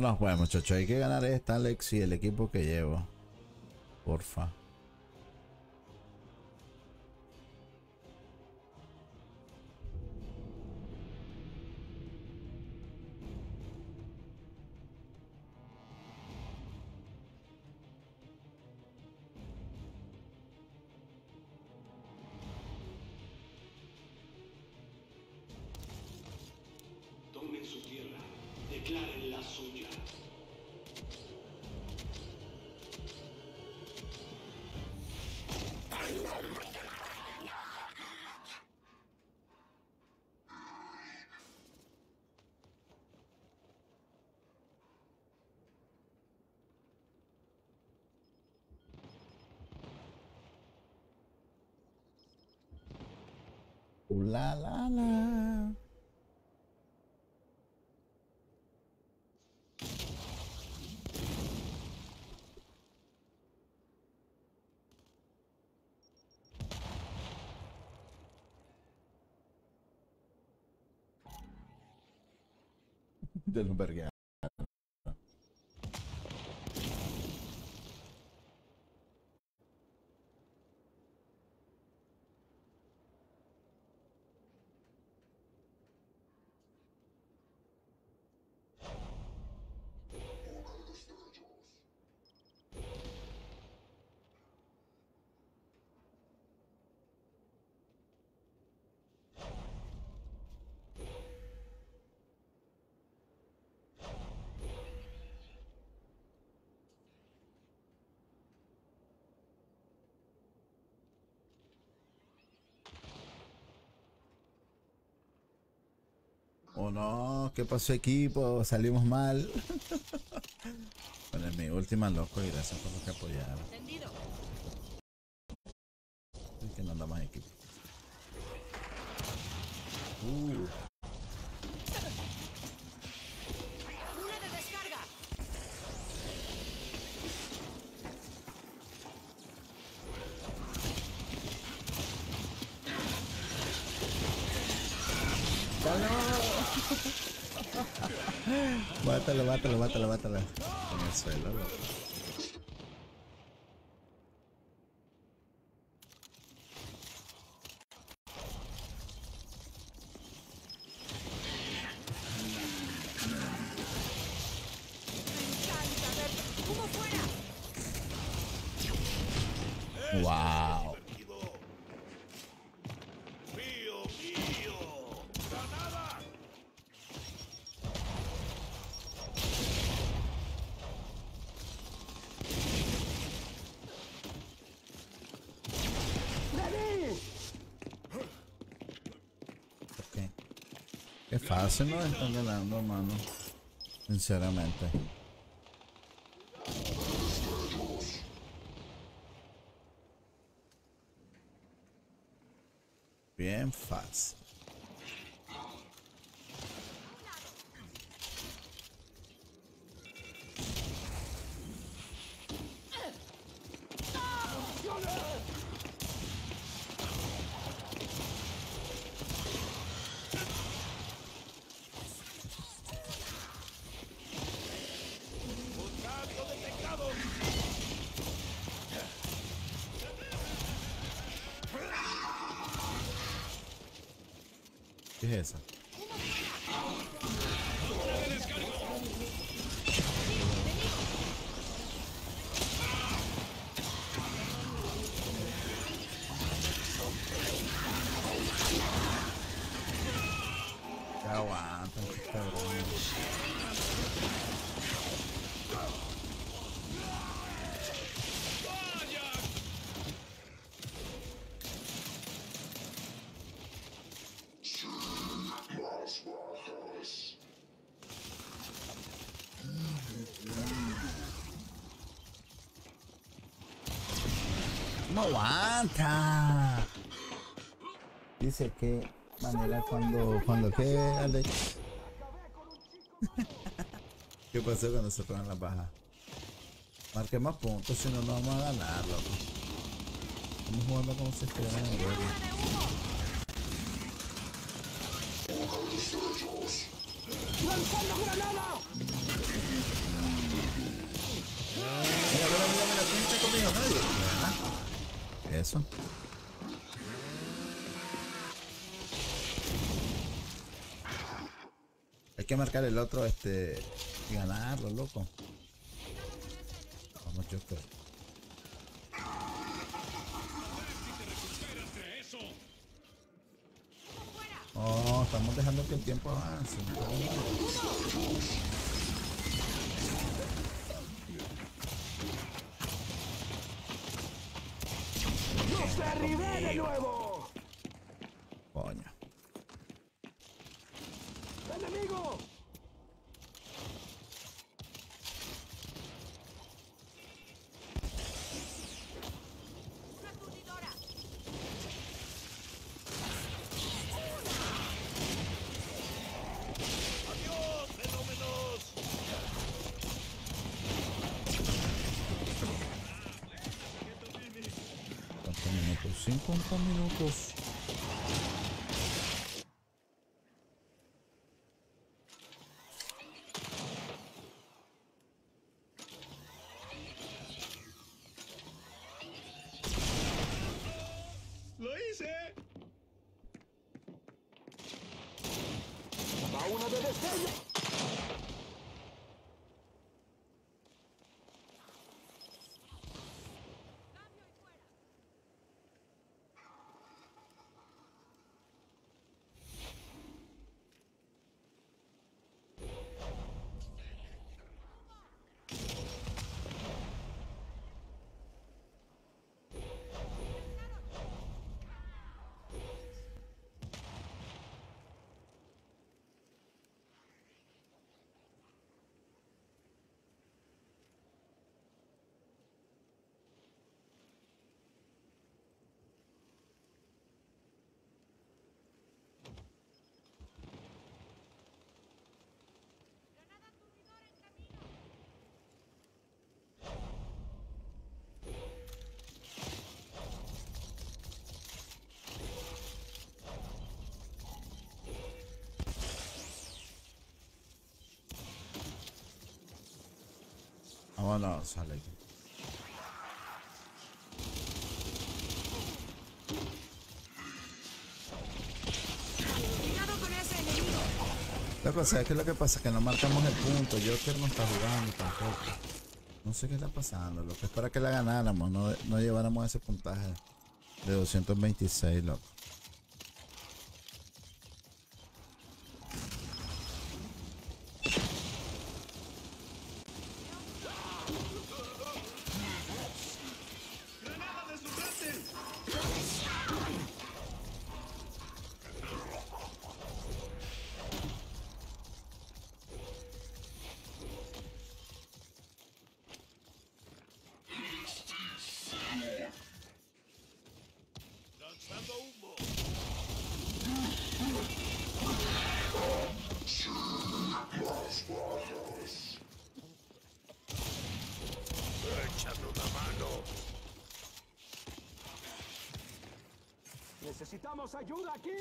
Speaker 1: Bueno, pues muchachos, hay que ganar esta Alex y el equipo que llevo. Porfa.
Speaker 7: Tomen su tierra, declaren la suya.
Speaker 1: Uh, la la la. De los vergueados. Oh no, ¿qué pasó equipo? Salimos mal. Bueno, es mi última loco y gracias por los que apoyaron. Es que no anda más equipo. Uh.
Speaker 8: ¡Una de descarga!
Speaker 1: Mátalo, mátalo, mátalo, mátalo. En el suelo, loco.
Speaker 8: ¡Humo fuera!
Speaker 1: Wow.
Speaker 5: ¡Mío, mío! ¡Granada!
Speaker 1: Ok. Qué fácil no están ganando, mano. Sinceramente. Bien fácil.
Speaker 5: ¡Contacto detectado!
Speaker 1: ¿Qué es esa? Ya aguantan, qué cabrón. No aguanta. Dice que manera cuando cuando que Alex. ¿Qué pasó cuando se ponen las bajas? Marque más puntos, si no no vamos a ganar, loco. Estamos jugando como si estuvieran en guerra.
Speaker 6: ¡Lanzando granada!
Speaker 1: eso. Hay que marcar el otro este y ganarlo, loco. Vamos, Joker. Oh, estamos dejando que el tiempo avance.
Speaker 5: ¡Los derribé de nuevo!
Speaker 1: Coño.
Speaker 5: ¡Enemigo!
Speaker 8: ¡Una aturdidora!
Speaker 5: ¡Adiós, fenómenos!
Speaker 1: ¿Cuántos minutos? cincuenta minutos.
Speaker 5: ¡Lo hice!
Speaker 10: ¡Va una de destello!
Speaker 1: Vámonos, sale aquí.
Speaker 8: ¡Cuidado con ese enemigo!
Speaker 1: Loco, ¿sabes qué es lo que pasa? Que no marcamos el punto. Joker no está jugando tampoco. No sé qué está pasando. Lo que es para que la ganáramos, no, no lleváramos ese puntaje de doscientos veintiséis, loco.
Speaker 5: ¡Granada deslumbrante! ¡Lanzando humo! ¡Échame una mano!
Speaker 10: ¡Necesitamos ayuda aquí!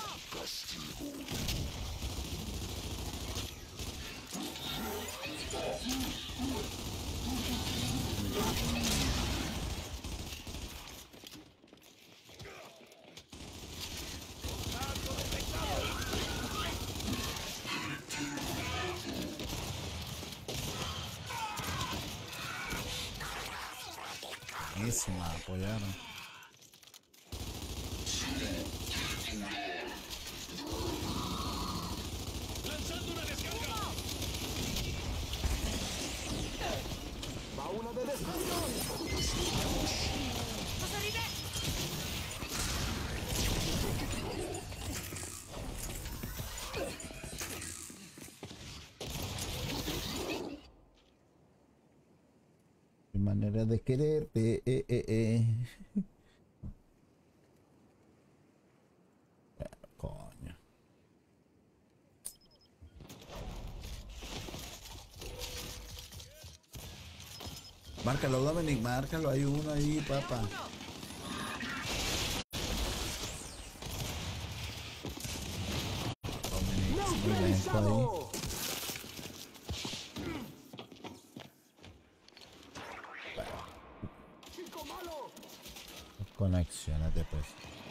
Speaker 1: Buenísima, apoyaron.
Speaker 5: ¡Lanzando una descarga!
Speaker 10: ¡Va una de destello!
Speaker 8: ¡Los derribé!
Speaker 1: Mi manera de quererte, eh, eh, eh. Coño. Márcalo, Dominic, márcalo, hay uno ahí, papá. Dominic, muy lento ahí. Conexiones de pues.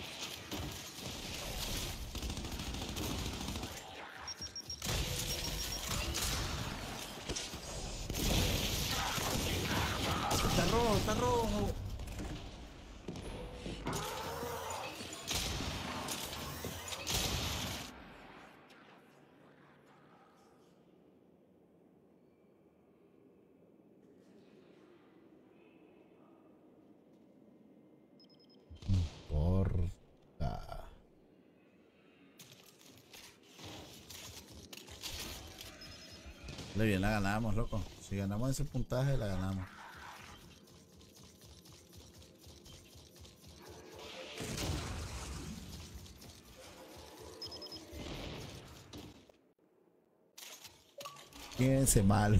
Speaker 1: Está rojo, está rojo. Porta. Le bien, la ganamos, loco. Si ganamos ese puntaje, la ganamos. Fíjense mal.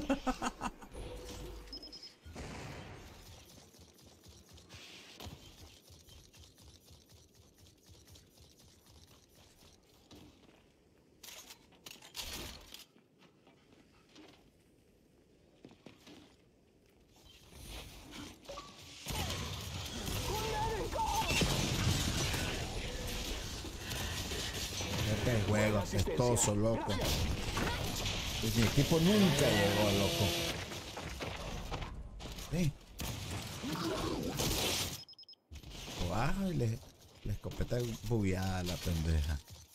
Speaker 1: Este juego apestoso, loco. Y mi equipo nunca llegó, loco. Sí. Lo bajo y le, le escopeta bugueada a la pendeja.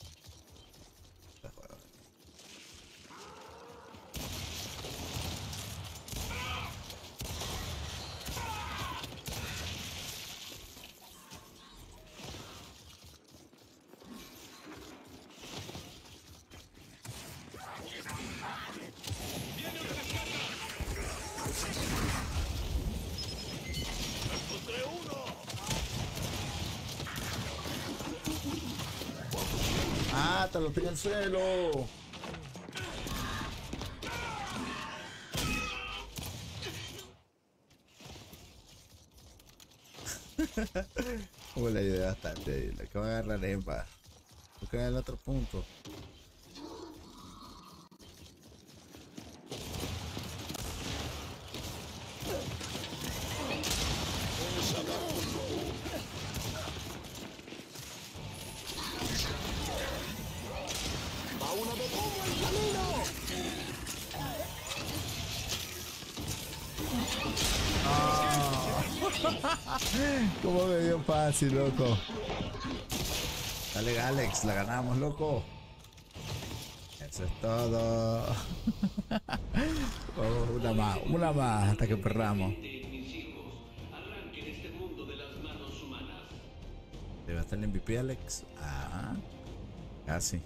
Speaker 1: Ah, te lo tengo en el suelo. Buena idea, bastante. La que va a agarrar Empa. Busca en el otro punto. Como me dio fácil, loco. Dale, Alex, la ganamos, loco. Eso es todo. Oh, una más, una más hasta que perramos. ¿Debe estar el M V P, Alex? Ah, casi.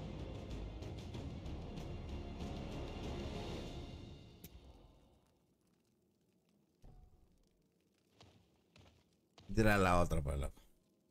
Speaker 1: Tira la otra, pues, loco.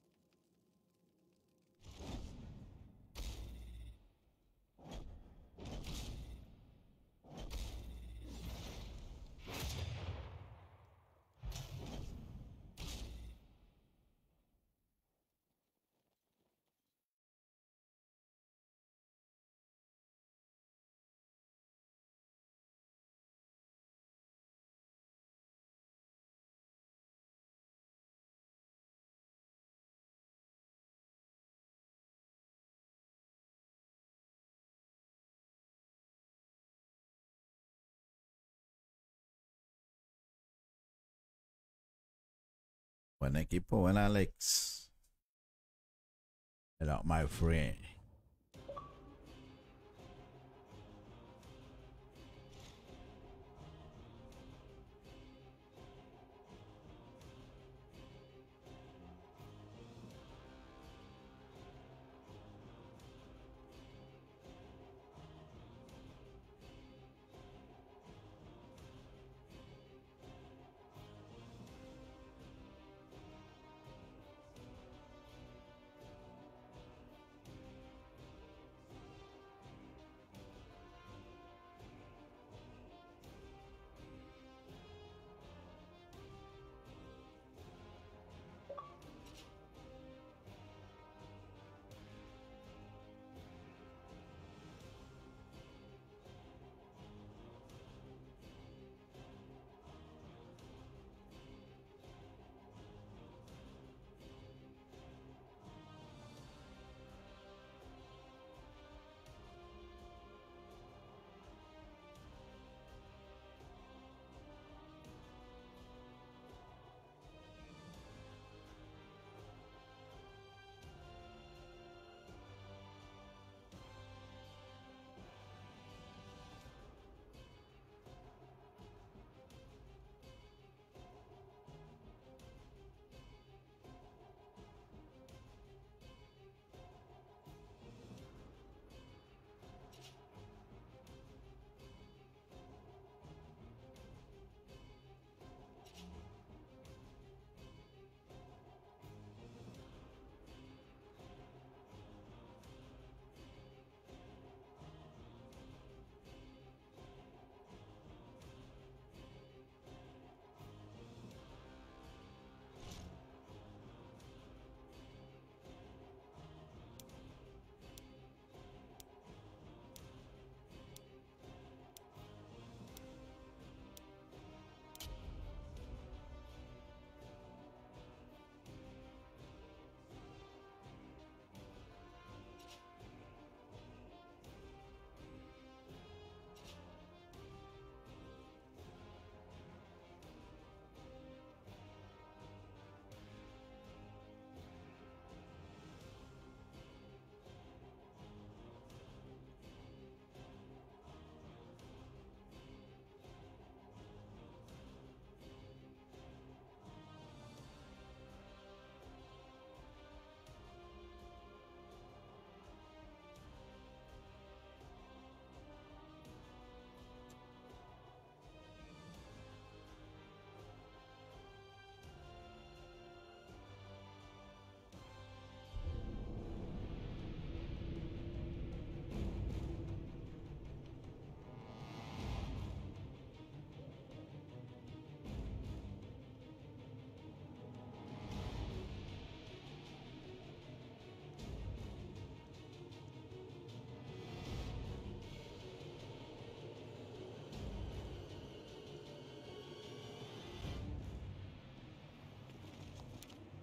Speaker 1: Buen equipo, buen Alex. Hello, my friend.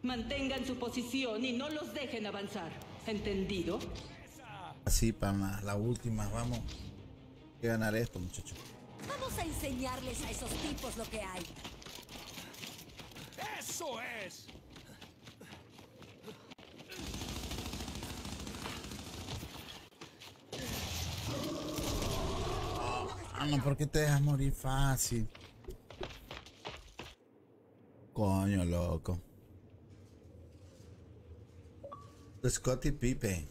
Speaker 2: Mantengan su posición y no los dejen avanzar. ¿Entendido?
Speaker 1: Así, pana, la última, vamos. Hay que ganar esto, muchachos.
Speaker 6: Vamos a enseñarles a esos tipos lo que hay.
Speaker 5: ¡Eso es!
Speaker 1: Ah, no, ¿por qué te dejas morir fácil? Coño, loco. Scottie Pippen.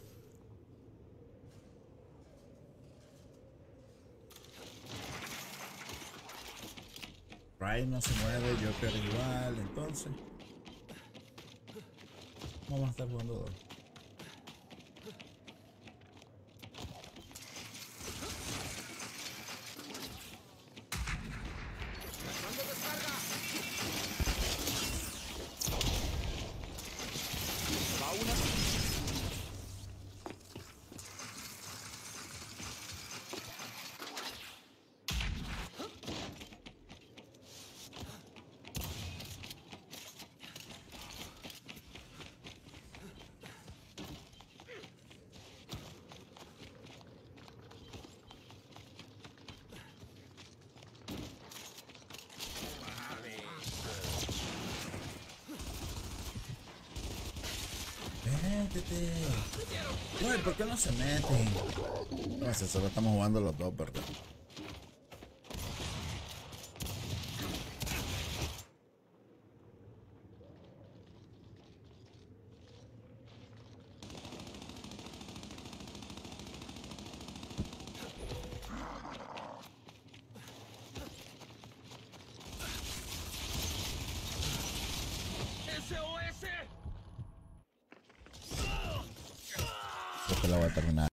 Speaker 1: Ray no se mueve, Joker igual, entonces vamos a estar jugando dos. Métete. Uy, ¿por qué no se meten? No sé, solo estamos jugando los dos, ¿verdad? Esto la voy a terminar.